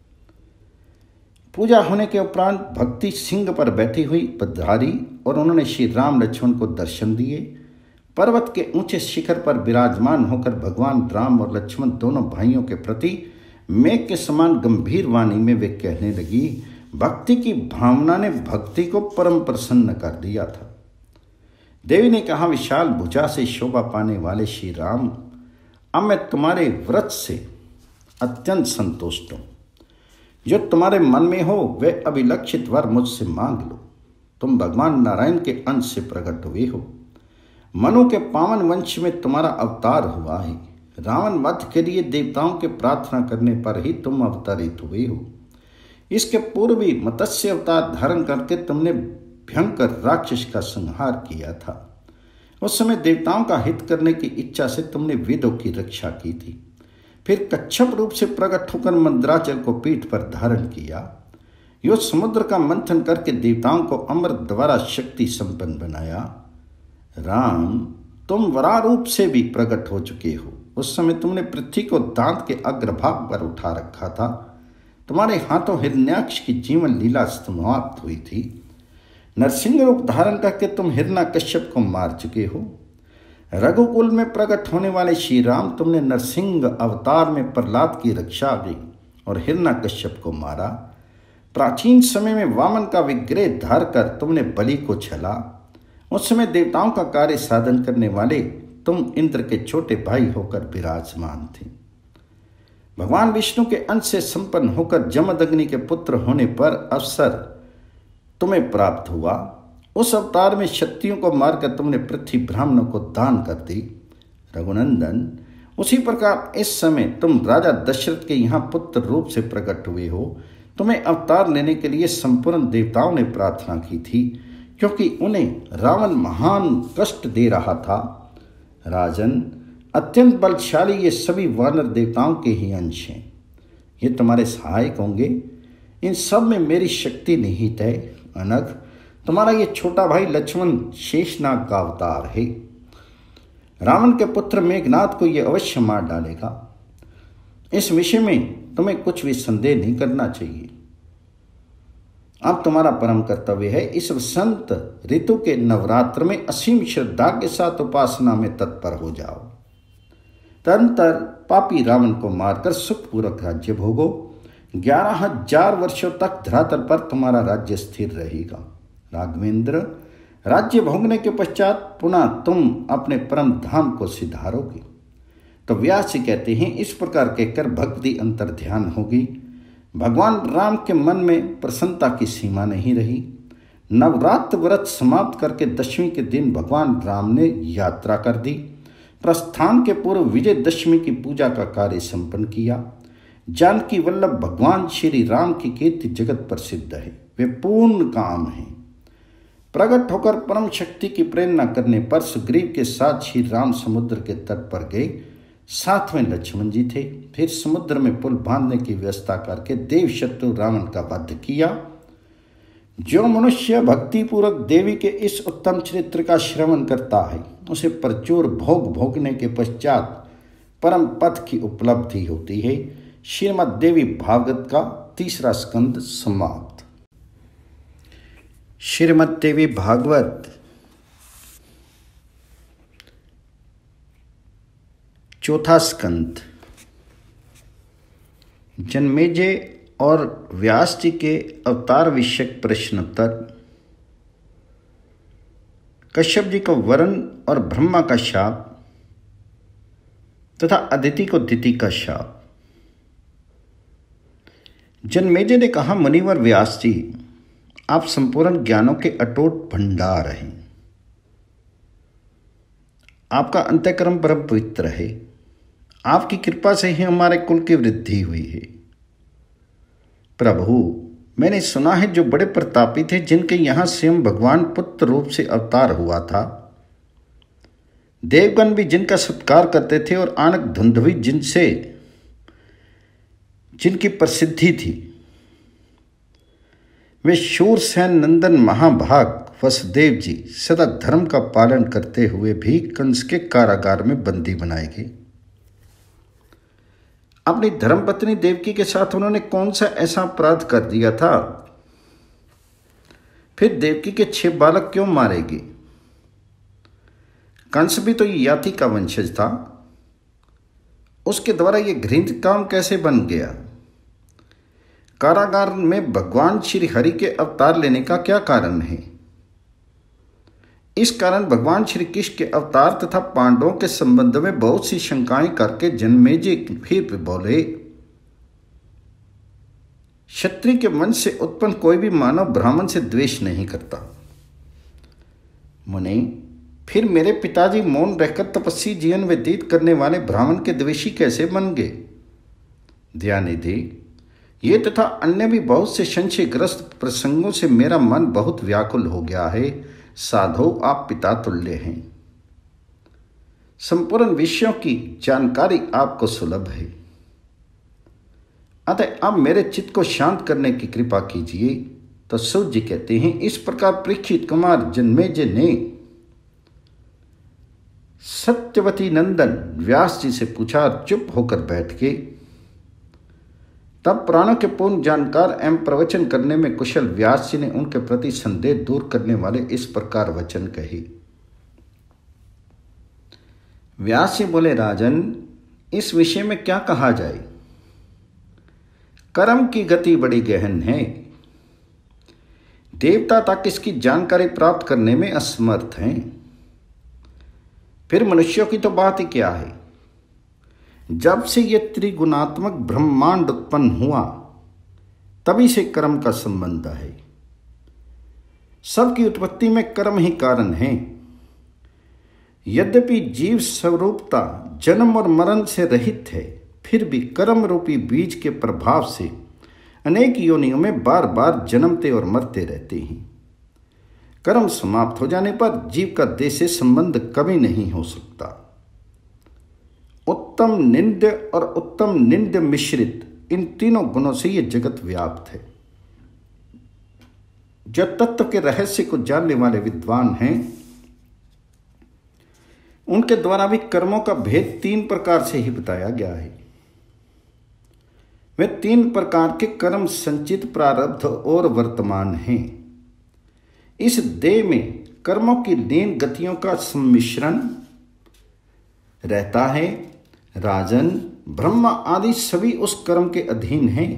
पूजा होने के उपरांत भक्ति सिंह पर बैठी हुई पधारी और उन्होंने श्री राम लक्ष्मण को दर्शन दिए। पर्वत के ऊंचे शिखर पर विराजमान होकर भगवान राम और लक्ष्मण दोनों भाइयों के प्रति मेघ के समान गंभीर वाणी में वे कहने लगी। भक्ति की भावना ने भक्ति को परम प्रसन्न कर दिया था। देवी ने कहा, विशाल भुजा से शोभा पाने वाले श्री राम, अब मैं तुम्हारे व्रत से अत्यंत संतुष्ट हूं। जो तुम्हारे मन में हो वह अभिलक्षित वर मुझसे मांग लो। तुम भगवान नारायण के अंश से प्रकट हुए हो। मनु के पावन वंश में तुम्हारा अवतार हुआ है। रावण वध के लिए देवताओं के प्रार्थना करने पर ही तुम अवतरित हुए हो। इसके पूर्व भी मत्स्य अवतार धारण करके तुमने भयंकर राक्षस का संहार किया था। उस समय देवताओं का हित करने की इच्छा से तुमने वेदों की रक्षा की थी। फिर कच्छप रूप से प्रकट होकर मंदराचल को पीठ पर धारण किया। यो समुद्र का मंथन करके देवताओं को अमृत द्वारा शक्ति संपन्न बनाया। राम, तुम वराह रूप से भी प्रकट हो चुके हो। उस समय तुमने पृथ्वी को दांत के अग्रभाग पर उठा रखा था। तुम्हारे हाथों हिरण्याक्ष की जीवन लीला समाप्त हुई थी। नरसिंह रूप धारण करके तुम हिरण्यकश्यप को मार चुके हो। रघुकुल में प्रकट होने वाले श्री राम, तुमने नरसिंह अवतार में प्रहलाद की रक्षा की और हिरण्यकश्यप को मारा। प्राचीन समय में वामन का विग्रह धार कर तुमने बलि को छला। उस समय देवताओं का कार्य साधन करने वाले तुम इंद्र के छोटे भाई होकर विराजमान थे। भगवान विष्णु के अंश से संपन्न होकर जमदग्नि के पुत्र होने पर अवसर तुम्हें प्राप्त हुआ। उस अवतार में शक्तियों को मारकर तुमने पृथ्वी ब्राह्मणों को दान कर दी। रघुनंदन, उसी प्रकार इस समय तुम राजा दशरथ के यहाँ पुत्र रूप से प्रकट हुए हो। तुम्हें अवतार लेने के लिए संपूर्ण देवताओं ने प्रार्थना की थी, क्योंकि उन्हें रावण महान कष्ट दे रहा था। राजन, अत्यंत बलशाली ये सभी वानर देवताओं के ही अंश हैं। ये तुम्हारे सहायक होंगे। इन सब में मेरी शक्ति निहित है। अनघ, तुम्हारा ये छोटा भाई लक्ष्मण शेषनाग का अवतार है। रावण के पुत्र मेघनाथ को ये अवश्य मार डालेगा। इस विषय में तुम्हें कुछ भी संदेह नहीं करना चाहिए। अब तुम्हारा परम कर्तव्य है, इस वसंत ऋतु के नवरात्र में असीम श्रद्धा के साथ उपासना में तत्पर हो जाओ। तदंतर पापी रावण को मारकर सुखपूर्वक राज्य भोगो। ग्यारह हजार वर्षों तक धरातल पर तुम्हारा राज्य स्थिर रहेगा। राघवेंद्र, राज्य भोगने के पश्चात पुनः तुम अपने परम धाम को सिधारोगे। तो व्यास जी कहते हैं, इस प्रकार कहकर भक्ति अंतर ध्यान होगी। भगवान राम के मन में प्रसन्नता की सीमा नहीं रही। नवरात्र व्रत समाप्त करके दशमी के दिन भगवान राम ने यात्रा कर दी। प्रस्थान के पूर्व विजयदशमी की पूजा का कार्य संपन्न किया। जानकी वल्लभ भगवान श्री राम की कीर्ति जगत प्रसिद्ध है। वे पूर्ण काम हैं। प्रकट होकर परम शक्ति की प्रेरणा करने पर सुग्रीव के साथ श्री राम समुद्र के तट पर गए। साथ में लक्ष्मण जी थे। फिर समुद्र में पुल बांधने की व्यवस्था करके देव शत्रु रावण का वध किया। जो मनुष्य भक्तिपूर्वक देवी के इस उत्तम चरित्र का श्रवण करता है, उसे प्रचुर भोग भोगने के पश्चात परम पद की उपलब्धि होती है। श्रीमद देवी भागवत का तीसरा स्कंद समाप्त। श्रीमद देवी भागवत चौथा स्कंद। जन्मेजय और व्यास जी के अवतार विषयक प्रश्नोत्तर। कश्यप जी को वरुण और ब्रह्मा का शाप तथा अदिति को दिति का शाप। जन्मेजय ने कहा, मुनिवर व्यास जी, आप संपूर्ण ज्ञानों के अटूट भंडार हैं। आपका अंतःकरण परम पवित्र है। आपकी कृपा से ही हमारे कुल की वृद्धि हुई है। प्रभु, मैंने सुना है जो बड़े प्रतापी थे, जिनके यहाँ स्वयं भगवान पुत्र रूप से अवतार हुआ था, देवगण भी जिनका सत्कार करते थे और आनक धुंधवी जिनसे जिनकी प्रसिद्धि थी, वे शूरसेन नंदन महाभाग वसुदेव जी सदा धर्म का पालन करते हुए भी कंस के कारागार में बंदी बनाए गए। अपनी धर्मपत्नी देवकी के साथ उन्होंने कौन सा ऐसा अपराध कर दिया था? फिर देवकी के छह बालक क्यों मारे गए? कंस भी तो याति का वंशज था, उसके द्वारा यह घृणित काम कैसे बन गया? कारागार में भगवान श्री हरि के अवतार लेने का क्या कारण है? इस कारण भगवान श्री कृष्ण के अवतार तथा पांडवों के संबंध में बहुत सी शंकाएं करके जन्मेजय फिर बोले, क्षत्रिय के मन से उत्पन्न कोई भी मानव ब्राह्मण से द्वेष नहीं करता। मुनि, फिर मेरे पिताजी मौन रहकर तपस्वी जीवन व्यतीत करने वाले ब्राह्मण के द्वेषी कैसे बन गए? दयानिधि, ये तथा अन्य भी बहुत से संशयग्रस्त प्रसंगों से मेरा मन बहुत व्याकुल हो गया है। साधो, आप पिता तुल्य हैं। संपूर्ण विषयों की जानकारी आपको सुलभ है, अतः अब मेरे चित्त को शांत करने की कृपा कीजिए। तो सूत जी कहते हैं, इस प्रकार परीक्षित कुमार जन्मेजय ने सत्यवती नंदन व्यास जी से पूछा, चुप होकर बैठ गए। तब प्राणों के पूर्ण जानकार एवं प्रवचन करने में कुशल व्यास जी ने उनके प्रति संदेह दूर करने वाले इस प्रकार वचन कहे। व्यास जी बोले, राजन, इस विषय में क्या कहा जाए? कर्म की गति बड़ी गहन है। देवता तक इसकी जानकारी प्राप्त करने में असमर्थ हैं, फिर मनुष्यों की तो बात ही क्या है। जब से यह त्रिगुणात्मक ब्रह्मांड उत्पन्न हुआ, तभी से कर्म का संबंध है। सबकी उत्पत्ति में कर्म ही कारण है। यद्यपि जीव स्वरूपता जन्म और मरण से रहित है, फिर भी कर्म रूपी बीज के प्रभाव से अनेक योनियों में बार बार जन्मते और मरते रहते हैं। कर्म समाप्त हो जाने पर जीव का देह से संबंध कभी नहीं हो सकता। उत्तम निंद्य और उत्तम निंद्य मिश्रित इन तीनों गुणों से यह जगत व्याप्त है। जो तत्व के रहस्य को जानने वाले विद्वान हैं, उनके द्वारा भी कर्मों का भेद तीन प्रकार से ही बताया गया है। वे तीन प्रकार के कर्म संचित, प्रारब्ध और वर्तमान हैं। इस देह में कर्मों की लीन गतियों का सम्मिश्रण रहता है। राजन, ब्रह्मा आदि सभी उस कर्म के अधीन हैं।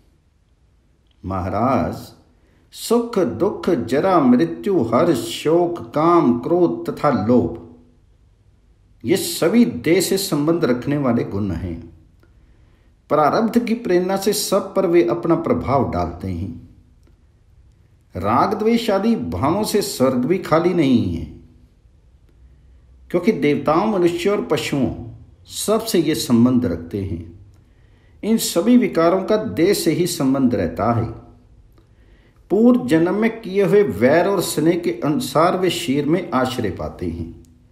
महाराज, सुख दुख, जरा मृत्यु, हर्ष, शोक, काम, क्रोध तथा लोभ, ये सभी देह से संबंध रखने वाले गुण हैं। प्रारब्ध की प्रेरणा से सब पर वे अपना प्रभाव डालते हैं। राग द्वेष आदि भावों से स्वर्ग भी खाली नहीं है, क्योंकि देवताओं, मनुष्यों और पशुओं सब से ये संबंध रखते हैं। इन सभी विकारों का देह से ही संबंध रहता है। पूर्व जन्म में किए हुए वैर और स्नेह के अनुसार वे शरीर में आश्रय पाते हैं।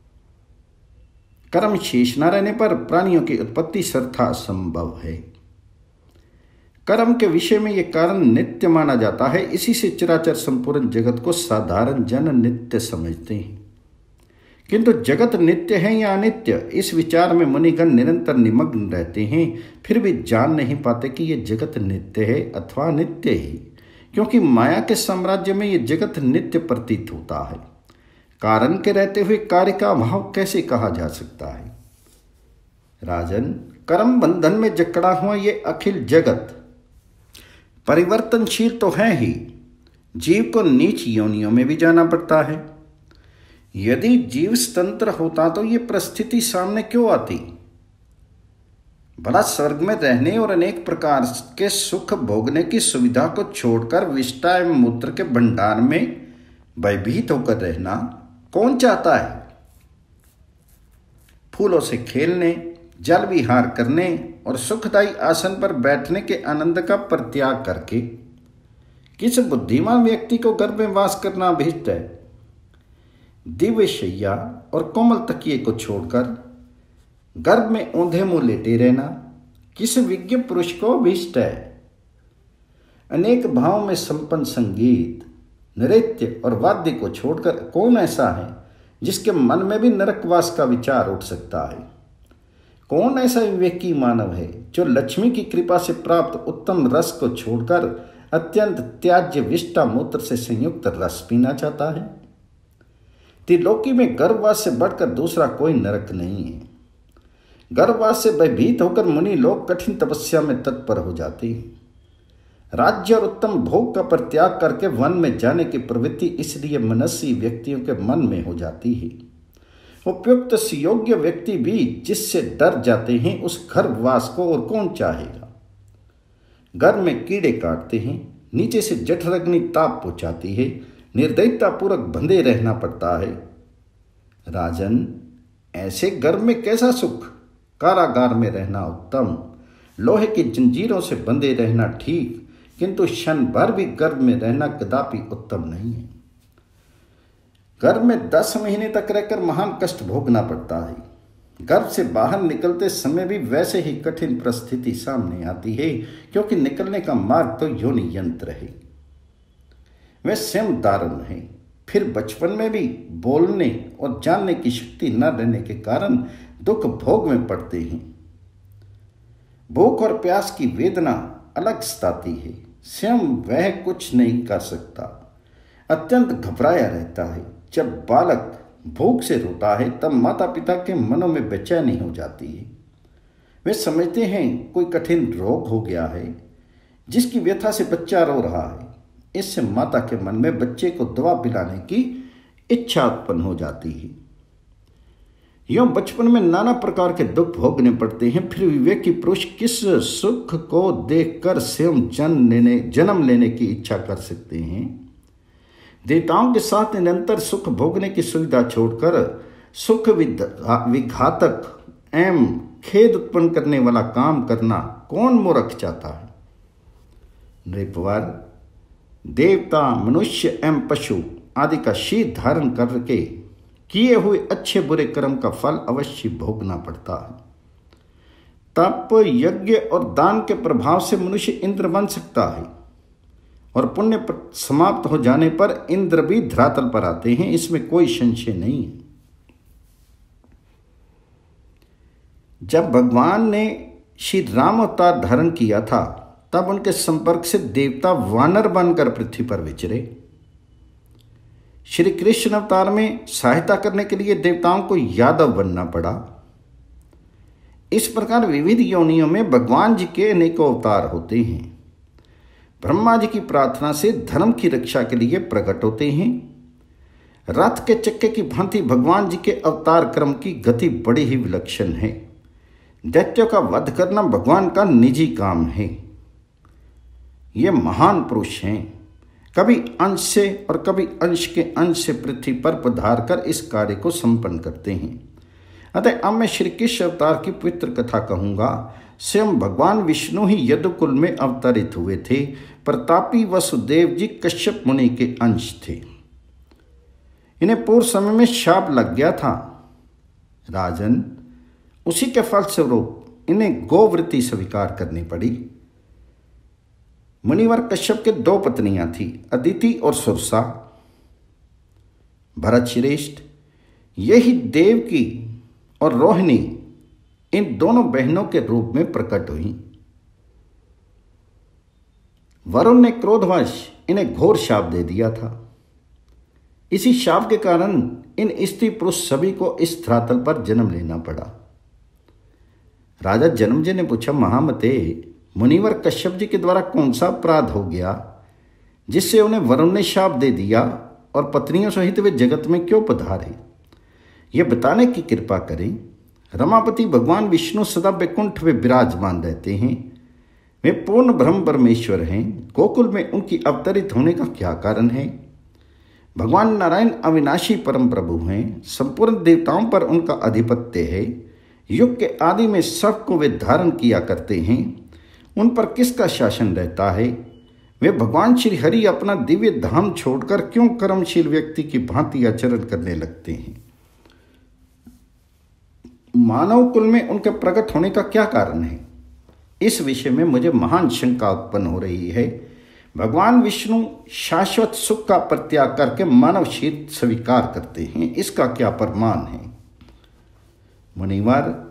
कर्म शेष न रहने पर प्राणियों की उत्पत्ति सर्वथा संभव है। कर्म के विषय में यह कारण नित्य माना जाता है। इसी से चराचर संपूर्ण जगत को साधारण जन नित्य समझते हैं। किंतु जगत नित्य है या अनित्य, इस विचार में मुनिगण निरंतर निमग्न रहते हैं, फिर भी जान नहीं पाते कि यह जगत नित्य है अथवा अनित्य ही, क्योंकि माया के साम्राज्य में यह जगत नित्य प्रतीत होता है। कारण के रहते हुए कार्य का अभाव कैसे कहा जा सकता है? राजन, कर्म बंधन में जकड़ा हुआ ये अखिल जगत परिवर्तनशील तो है ही। जीव को नीच योनियों में भी जाना पड़ता है। यदि जीव स्वतंत्र होता तो ये परिस्थिति सामने क्यों आती? भला स्वर्ग में रहने और अनेक प्रकार के सुख भोगने की सुविधा को छोड़कर विष्टा एवं मूत्र के भंडार में भयभीत होकर रहना कौन चाहता है? फूलों से खेलने, जल विहार करने और सुखदायी आसन पर बैठने के आनंद का परित्याग करके किस बुद्धिमान व्यक्ति को गर्भ में वास करना अभीष्ट है? दिव्य शैया और कोमल तकिए को छोड़कर गर्भ में औंधे मुंह लेटे रहना किस विज्ञ पुरुष को अभीष्ट है? अनेक भावों में संपन्न संगीत, नृत्य और वाद्य को छोड़कर कौन ऐसा है जिसके मन में भी नरकवास का विचार उठ सकता है? कौन ऐसा विवेकी मानव है जो लक्ष्मी की कृपा से प्राप्त उत्तम रस को छोड़कर अत्यंत त्याज्य विष्टा मूत्र से संयुक्त रस पीना चाहता है? त्रिलोकी में गर्भवास से बढ़कर दूसरा कोई नरक नहीं है। गर्भवास से भयभीत होकर मुनि लोग कठिन तपस्या में तत्पर हो जाते हैं। राज्य और उत्तम भोग का परित्याग करके वन में जाने की प्रवृत्ति इसलिए मनस्वी व्यक्तियों के मन में हो जाती है। उपयुक्त सुयोग्य व्यक्ति भी जिससे डर जाते हैं उस गर्भवास को और कौन चाहेगा? गर्भ में कीड़े काटते हैं, नीचे से जठरग्नि ताप पहुंचाती है, निर्दयता पूर्वक बंधे रहना पड़ता है। राजन, ऐसे गर्भ में कैसा सुख? कारागार में रहना उत्तम, लोहे की जंजीरों से बंधे रहना ठीक, किंतु क्षण भर भी गर्भ में रहना कदापि उत्तम नहीं है। गर्भ में दस महीने तक रहकर महान कष्ट भोगना पड़ता है। गर्भ से बाहर निकलते समय भी वैसे ही कठिन परिस्थिति सामने आती है, क्योंकि निकलने का मार्ग तो योनि यंत्र है, वह स्वयं दारुण है। फिर बचपन में भी बोलने और जानने की शक्ति न रहने के कारण दुख भोग में पड़ते हैं। भूख और प्यास की वेदना अलग सताती है, स्वयं वह कुछ नहीं कर सकता, अत्यंत घबराया रहता है। जब बालक भूख से रोता है तब माता पिता के मनों में बेचैनी हो जाती है। वे समझते हैं कोई कठिन रोग हो गया है जिसकी व्यथा से बच्चा रो रहा है। इससे माता के मन में बच्चे को दवा पिलाने की इच्छा उत्पन्न हो जाती है। यूं बचपन में नाना प्रकार के दुख भोगने पड़ते हैं। फिर विवेकी पुरुष किस सुख को देखकर स्वयं जन्म लेने जन्म लेने की इच्छा कर सकते हैं? देवताओं के साथ निरंतर सुख भोगने की सुविधा छोड़कर सुख विघातक एवं खेद उत्पन्न करने वाला काम करना कौन मूर्ख चाहता है? नृपवर, देवता, मनुष्य एवं पशु आदि का शीत धारण करके किए हुए अच्छे बुरे कर्म का फल अवश्य भोगना पड़ता है। तप, यज्ञ और दान के प्रभाव से मनुष्य इंद्र बन सकता है और पुण्य समाप्त हो जाने पर इंद्र भी धरातल पर आते हैं, इसमें कोई संशय नहीं है। जब भगवान ने श्री राम अवतार धारण किया था तब उनके संपर्क से देवता वानर बनकर पृथ्वी पर विचरे। श्री कृष्ण अवतार में सहायता करने के लिए देवताओं को यादव बनना पड़ा। इस प्रकार विविध योनियों में भगवान जी के अनेकों अवतार होते हैं। ब्रह्मा जी की प्रार्थना से धर्म की रक्षा के लिए प्रकट होते हैं। रथ के चक्के की भांति भगवान जी के अवतार क्रम की गति बड़ी ही विलक्षण है। दैत्यों का वध करना भगवान का निजी काम है। ये महान पुरुष हैं, कभी अंश से और कभी अंश के अंश से पृथ्वी पर पधार कर इस कार्य को संपन्न करते हैं। अतः अब मैं श्री कृष्ण अवतार की पवित्र कथा कहूँगा। स्वयं भगवान विष्णु ही यदुकुल में अवतरित हुए थे। प्रतापी वसुदेव जी कश्यप मुनि के अंश थे। इन्हें पूर्व समय में शाप लग गया था। राजन, उसी के फलस्वरूप इन्हें गोवृत्ति स्वीकार करनी पड़ी। मुनिवर कश्यप के दो पत्नियां थी, अदिति और सुरसा। भरत श्रेष्ठ, यही देवकी और रोहिणी इन दोनों बहनों के रूप में प्रकट हुई। वरुण ने क्रोधवश इन्हें घोर शाप दे दिया था। इसी शाप के कारण इन स्त्री पुरुष सभी को इस धरातल पर जन्म लेना पड़ा। राजा जन्मजय ने पूछा, महामते, मुनिवर कश्यप जी के द्वारा कौन सा अपराध हो गया जिससे उन्हें वरुण ने शाप दे दिया और पत्नियों सहित वे जगत में क्यों पधारे? यह बताने की कृपा करें। रमापति भगवान विष्णु सदा वैकुंठ में विराजमान रहते हैं। वे पूर्ण ब्रह्म परमेश्वर हैं। गोकुल में उनकी अवतरित होने का क्या कारण है? भगवान नारायण अविनाशी परम प्रभु हैं। संपूर्ण देवताओं पर उनका आधिपत्य है। युग के आदि में सबको वे धारण किया करते हैं। उन पर किसका शासन रहता है? वे भगवान श्री हरि अपना दिव्य धाम छोड़कर क्यों कर्मशील व्यक्ति की भांति आचरण करने लगते हैं? मानव कुल में उनके प्रकट होने का क्या कारण है? इस विषय में मुझे महान शंका उत्पन्न हो रही है। भगवान विष्णु शाश्वत सुख का परित्याग करके मानव शील स्वीकार करते हैं, इसका क्या प्रमाण है? मुनिवर,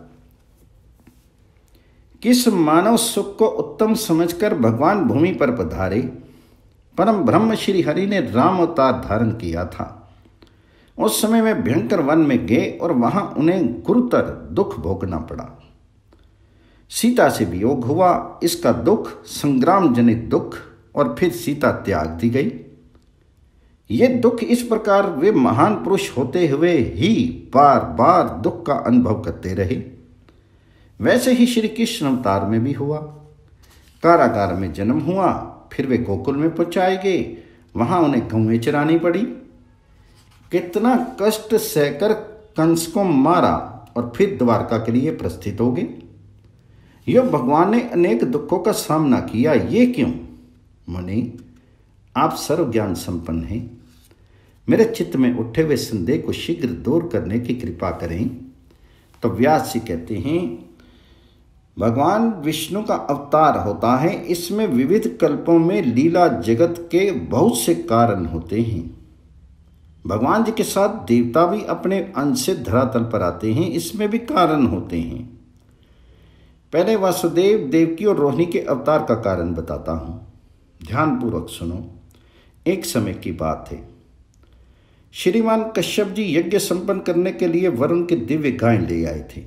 किस मानव सुख को उत्तम समझकर भगवान भूमि पर पधारे? परम ब्रह्म श्री हरि ने राम अवतार धारण किया था। उस समय वे भयंकर वन में गए और वहां उन्हें गुरुतर दुख भोगना पड़ा। सीता से वियोग हुआ, इसका दुख संग्राम जनित दुख, और फिर सीता त्याग दी गई। ये दुख इस प्रकार वे महान पुरुष होते हुए ही बार बार दुख का अनुभव करते रहे। वैसे ही श्री कृष्ण अवतार में भी हुआ। कारागार में जन्म हुआ, फिर वे गोकुल में पहुंचाए गए, वहां उन्हें गौएं चरानी पड़ी। कितना कष्ट सहकर कंस को मारा और फिर द्वारका के लिए प्रस्थित हो गए। यह भगवान ने अनेक दुखों का सामना किया, ये क्यों? मुनि, आप सर्व ज्ञान संपन्न हैं। मेरे चित्त में उठे हुए संदेह को शीघ्र दूर करने की कृपा करें। तो व्यास जी कहते हैं, भगवान विष्णु का अवतार होता है, इसमें विविध कल्पों में लीला जगत के बहुत से कारण होते हैं। भगवान जी के साथ देवता भी अपने अंश से धरातल पर आते हैं, इसमें भी कारण होते हैं। पहले वासुदेव, देवकी और रोहिणी के अवतार का कारण बताता हूं, ध्यानपूर्वक सुनो। एक समय की बात है, श्रीमान कश्यप जी यज्ञ संपन्न करने के लिए वरुण की दिव्य गाय ले आए थे।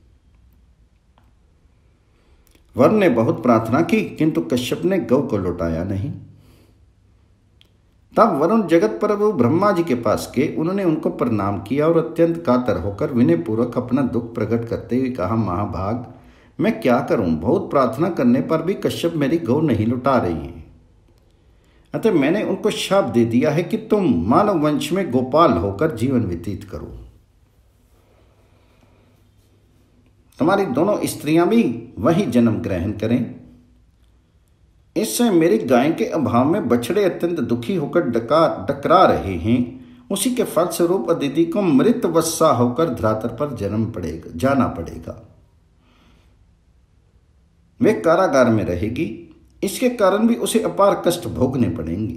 वरुण ने बहुत प्रार्थना की, किंतु कश्यप ने गौ को लौटाया नहीं। तब वरुण जगत प्रभु ब्रह्मा जी के पास गए। उन्होंने उनको प्रणाम किया और अत्यंत कातर होकर विनय पूर्वक अपना दुख प्रकट करते हुए कहा, महाभाग, मैं क्या करूं? बहुत प्रार्थना करने पर भी कश्यप मेरी गौ नहीं लौटा रही है। अतः मैंने उनको शाप दे दिया है कि तुम मानव वंश में गोपाल होकर जीवन व्यतीत करो। तुम्हारी दोनों स्त्रियां भी वही जन्म ग्रहण करें। इससे मेरी गाय के अभाव में बछड़े अत्यंत दुखी होकर डका डकरा रहे हैं। उसी के फलस्वरूप अदिति को मृत वत्सा होकर धरातल पर जन्म पड़ेगा जाना पड़ेगा। वे कारागार में रहेगी, इसके कारण भी उसे अपार कष्ट भोगने पड़ेंगे।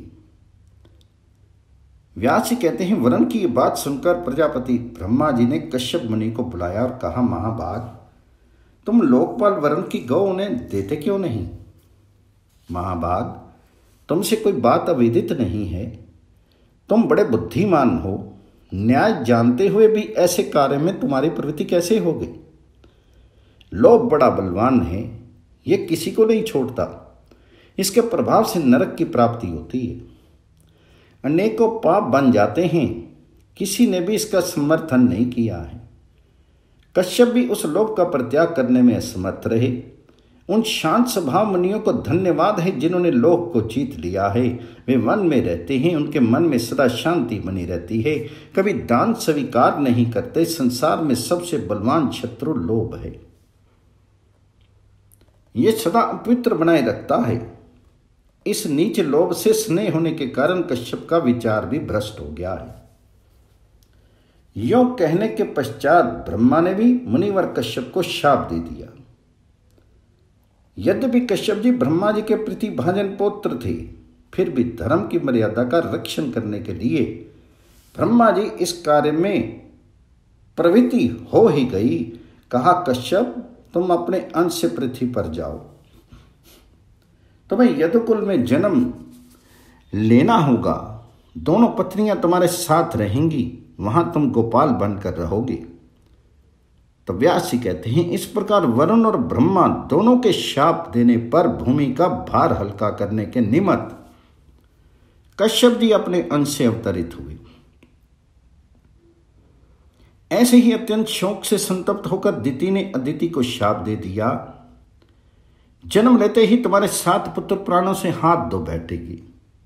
व्यास जी कहते हैं, वरुण की ये बात सुनकर प्रजापति ब्रह्मा जी ने कश्यप मुनि को बुलाया और कहा, महाभाग, तुम लोकपाल वरुण की गौ उन्हें देते क्यों नहीं? महाभाग, तुमसे कोई बात अविदित नहीं है। तुम बड़े बुद्धिमान हो, न्याय जानते हुए भी ऐसे कार्य में तुम्हारी प्रवृत्ति कैसे हो गई? लोभ बड़ा बलवान है, ये किसी को नहीं छोड़ता। इसके प्रभाव से नरक की प्राप्ति होती है। अनेकों पाप बन जाते हैं, किसी ने भी इसका समर्थन नहीं किया है। कश्यप भी उस लोभ का परित्याग करने में असमर्थ रहे। उन शांत स्वभाव मुनियों को धन्यवाद है जिन्होंने लोभ को जीत लिया है। वे वन में रहते हैं, उनके मन में सदा शांति बनी रहती है, कभी दान स्वीकार नहीं करते। संसार में सबसे बलवान शत्रु लोभ है, ये सदा अपवित्र बनाए रखता है। इस नीच लोभ से स्नेह होने के कारण कश्यप का विचार भी भ्रष्ट हो गया है। यों कहने के पश्चात ब्रह्मा ने भी मुनिवर कश्यप को शाप दे दिया। यद्यपि कश्यप जी ब्रह्मा जी के प्रति भाजन पुत्र थे, फिर भी धर्म की मर्यादा का रक्षण करने के लिए ब्रह्मा जी इस कार्य में प्रवृत्ति हो ही गई। कहा, कश्यप, तुम अपने अंश से पृथ्वी पर जाओ, तुम्हें यदुकुल में जन्म लेना होगा। दोनों पत्नियां तुम्हारे साथ रहेंगी, वहां तुम गोपाल बनकर रहोगे। तो व्यास जी कहते हैं, इस प्रकार वरुण और ब्रह्मा दोनों के शाप देने पर भूमि का भार हल्का करने के निमित्त कश्यप जी अपने अंश से अवतरित हुए। ऐसे ही अत्यंत शोक से संतप्त होकर दिति ने अदिति को शाप दे दिया, जन्म लेते ही तुम्हारे सात पुत्र प्राणों से हाथ धो बैठेगी।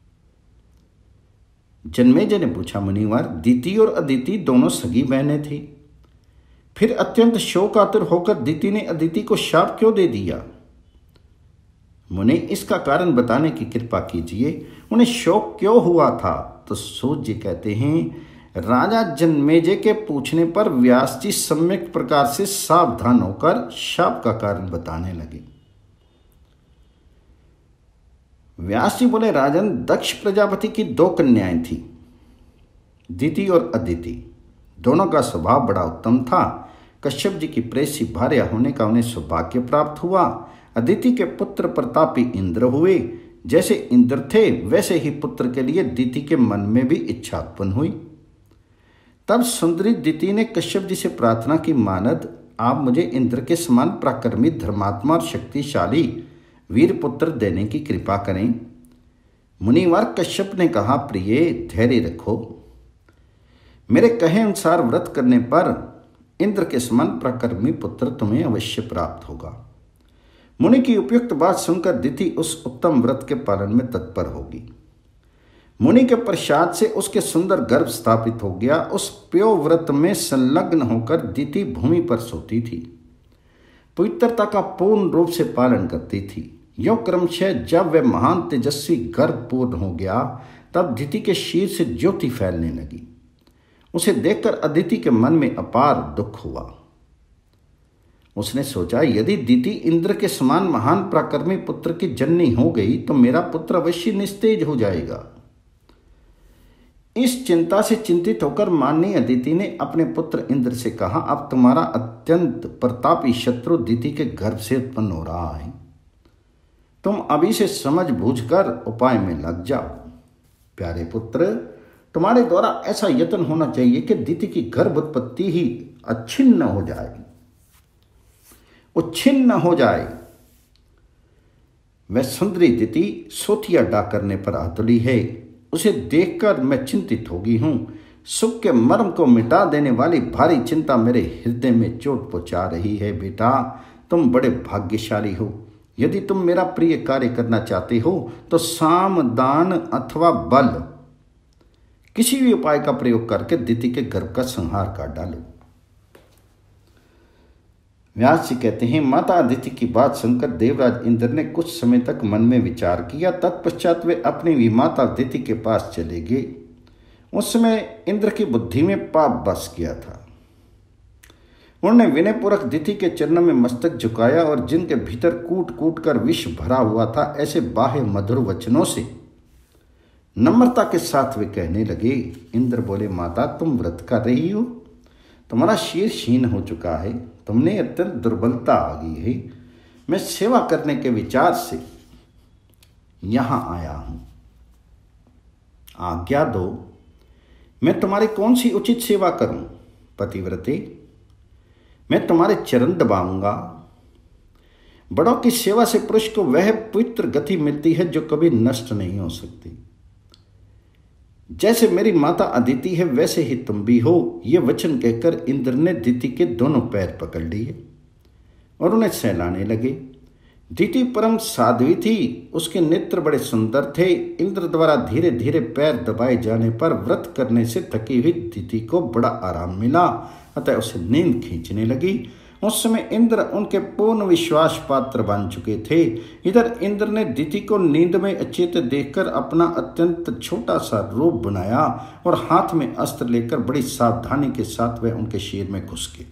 जन्मेजय ने पूछा, मुनिवर, दिति और अदिति दोनों सगी बहनें थी, फिर अत्यंत शोकातुर होकर दिति ने अदिति को शाप क्यों दे दिया? मुनि, इसका कारण बताने की कृपा कीजिए, उन्हें शोक क्यों हुआ था? तो सूत जी कहते हैं, राजा जन्मेजय के पूछने पर व्यास जी सम्यक प्रकार से सावधान होकर शाप का कारण बताने लगे। व्यास जी बोले, राजन, दक्ष प्रजापति की दो कन्याएं थी, दिति और अदिति। दोनों का स्वभाव बड़ा उत्तम था। कश्यप जी की प्रेसी भार्या होने का उन्हें सौभाग्य प्राप्त हुआ। अदिति के पुत्र प्रतापी इंद्र हुए। जैसे इंद्र थे वैसे ही पुत्र के लिए दिति के मन में भी इच्छा उत्पन्न हुई। तब सुंदरी दिति ने कश्यप जी से प्रार्थना की, मानद, आप मुझे इंद्र के समान पराक्रमी, धर्मात्मा और शक्तिशाली वीर पुत्र देने की कृपा करें। मुनिवर कश्यप ने कहा, प्रिय, धैर्य रखो, मेरे कहे अनुसार व्रत करने पर इंद्र के समान पराक्रमी पुत्र तुम्हें अवश्य प्राप्त होगा। मुनि की उपयुक्त बात सुनकर दिति उस उत्तम व्रत के पालन में तत्पर होगी। मुनि के प्रसाद से उसके सुंदर गर्भ स्थापित हो गया। उस प्यो व्रत में संलग्न होकर दिति भूमि पर सोती थी, पवित्रता का पूर्ण रूप से पालन करती थी। यो क्रमशः जब वह महान तेजस्वी गर्भ पूर्ण हो गया, तब दिति के शीर से ज्योति फैलने लगी। उसे देखकर अदिति के मन में अपार दुख हुआ। उसने सोचा, यदि दिति इंद्र के समान महान पराक्रमी पुत्र की जननी हो गई तो मेरा पुत्र अवश्य निस्तेज हो जाएगा। इस चिंता से चिंतित होकर माननीय अदिति ने अपने पुत्र इंद्र से कहा, अब तुम्हारा अत्यंत प्रतापी शत्रु दिति के गर्भ से उत्पन्न हो रहा है, तुम अभी से समझ बूझकर उपाय में लग जाओ। प्यारे पुत्र, तुम्हारे द्वारा ऐसा यत्न होना चाहिए कि दिति की गर्भ उत्पत्ति ही अच्छिन्न हो जाए, उच्छिन्न हो जाए। वह सुंदरी दिति सोतिया डाक करने पर आतुली है, उसे देखकर मैं चिंतित होगी हूं। सुख के मर्म को मिटा देने वाली भारी चिंता मेरे हृदय में चोट पहुंचा रही है। बेटा, तुम बड़े भाग्यशाली हो। यदि तुम मेरा प्रिय कार्य करना चाहते हो तो साम, दान अथवा बल, किसी भी उपाय का प्रयोग करके दिति के गर्भ का संहार कर डालो। व्यास जी कहते हैं, माता अदिति की बात सुनकर देवराज इंद्र ने कुछ समय तक मन में विचार किया। तत्पश्चात वे अपनी भी माता अदिति के पास चले गए। उस समय इंद्र की बुद्धि में पाप बस गया था। उन्होंने विनयपूर्वक दिति के चरणों में मस्तक झुकाया और जिनके भीतर कूट कूट कर विष भरा हुआ था, ऐसे बाह्य मधुर वचनों से नम्रता के साथ वे कहने लगे। इंद्र बोले, माता, तुम व्रत कर रही हो, तुम्हारा शीर क्षीण हो चुका है, तुमने अत्यंत दुर्बलता आ गई है। मैं सेवा करने के विचार से यहां आया हूं, आज्ञा दो, मैं तुम्हारी कौन सी उचित सेवा करूं? पतिव्रते, मैं तुम्हारे चरण दबाऊंगा। बड़ों की सेवा से पुरुष को वह पवित्र गति मिलती है जो कभी नष्ट नहीं हो सकती। जैसे मेरी माता अदिति है वैसे ही तुम भी हो। ये वचन कहकर इंद्र ने दिति के दोनों पैर पकड़ लिए और उन्हें सहलाने लगे। दिति परम साध्वी थी, उसके नेत्र बड़े सुंदर थे। इंद्र द्वारा धीरे धीरे पैर दबाए जाने पर व्रत करने से थकी हुई दिति को बड़ा आराम मिला, अतः उसे नींद खींचने लगी। उस समय इंद्र उनके पूर्ण विश्वास पात्र बन चुके थे। इधर इंद्र ने दिति को नींद में अचेत देखकर अपना अत्यंत छोटा सा रूप बनाया और हाथ में अस्त्र लेकर बड़ी सावधानी के साथ वह उनके शीर में घुस गए।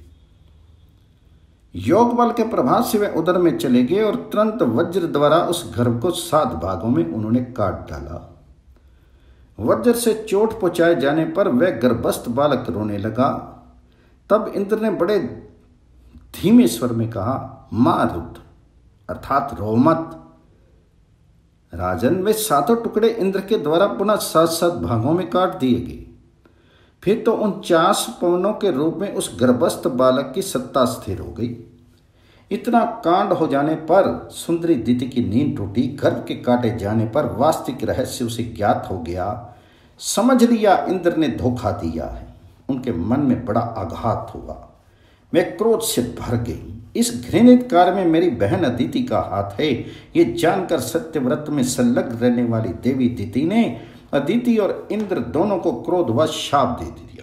योग बल के प्रभाव से वह उदर में चले गए और तुरंत वज्र द्वारा उस गर्भ को सात भागों में उन्होंने काट डाला। वज्र से चोट पहुंचाए जाने पर वह गर्भस्थ बालक रोने लगा। तब इंद्र ने बड़े धीमे स्वर में कहा, मारुत, अर्थात रो मत। राजन, वे सातों टुकड़े इंद्र के द्वारा पुनः सात सात भागों में काट दिए गए। फिर तो उनचास पवनों के रूप में उस गर्भस्थ बालक की सत्ता स्थिर हो गई। इतना कांड हो जाने पर सुंदरी दिति की नींद टूटी। गर्भ के काटे जाने पर वास्तविक रहस्य उसे ज्ञात हो गया। समझ लिया इंद्र ने धोखा दिया है। उनके मन में बड़ा आघात हुआ। वे क्रोध से भर गई। इस घृणित कार्य में मेरी बहन अदिति का हाथ है, ये जानकर सत्यव्रत में संलग्न रहने वाली देवी दिति ने अदिति और इंद्र दोनों को क्रोधवश शाप दे दिया।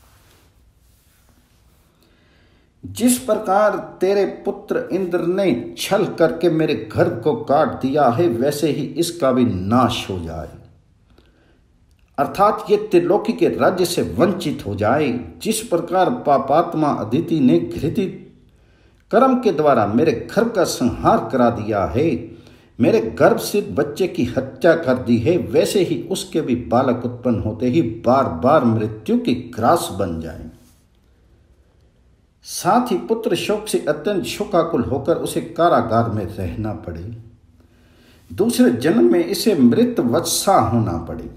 जिस प्रकार तेरे पुत्र इंद्र ने छल करके मेरे घर को काट दिया है, वैसे ही इसका भी नाश हो जाए, अर्थात ये त्रिलोकी के राज्य से वंचित हो जाए। जिस प्रकार पापात्मा अदिति ने घृणित कर्म के द्वारा मेरे घर का संहार करा दिया है, मेरे गर्भ से बच्चे की हत्या कर दी है, वैसे ही उसके भी बालक उत्पन्न होते ही बार बार मृत्यु की ग्रास बन जाए। साथ ही पुत्र शोक से अत्यंत शोकाकुल होकर उसे कारागार में रहना पड़े, दूसरे जन्म में इसे मृत वत्सा होना पड़े।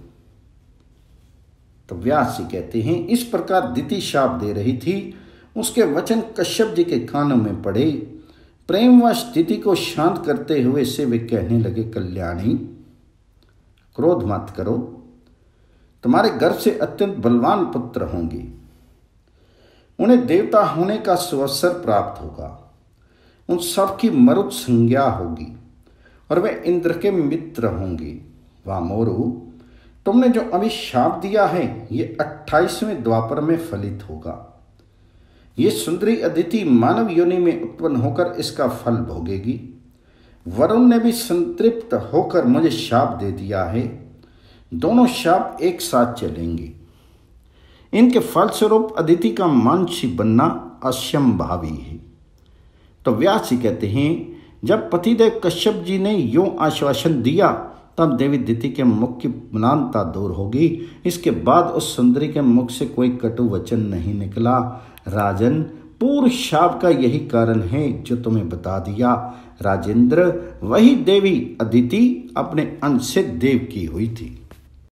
तो व्यास जी कहते हैं, इस प्रकार दिति शाप दे रही थी। उसके वचन कश्यप जी के कानों में पड़े। प्रेमवश दिति को शांत करते हुए से वे कहने लगे, कल्याणी, क्रोध मत करो, तुम्हारे गर्भ से अत्यंत बलवान पुत्र होंगे। उन्हें देवता होने का सुअवसर प्राप्त होगा, उन सबकी मरुत संज्ञा होगी और वे इंद्र के मित्र होंगे। वाह मोरू, तुमने जो अभी शाप दिया है, ये अट्ठाईसवें द्वापर में फलित होगा। ये सुंदरी अदिति मानव योनि में उत्पन्न होकर इसका फल भोगेगी। वरुण ने भी संतृप्त होकर मुझे शाप दे दिया है। दोनों शाप एक साथ चलेंगे। इनके फलस्वरूप अदिति का मानसी बनना असंभावी है। तो व्यास जी कहते हैं, जब पतिदेव कश्यप जी ने यूं आश्वासन दिया, तब देवी दिति के मुख की म्लानता दूर होगी। इसके बाद उस सुंदरी के मुख से कोई कटु वचन नहीं निकला। राजन, पूर्व शाप का यही कारण है जो तुम्हें बता दिया। राजेंद्र, वही देवी अदिति अपने अंश से देव की हुई थी।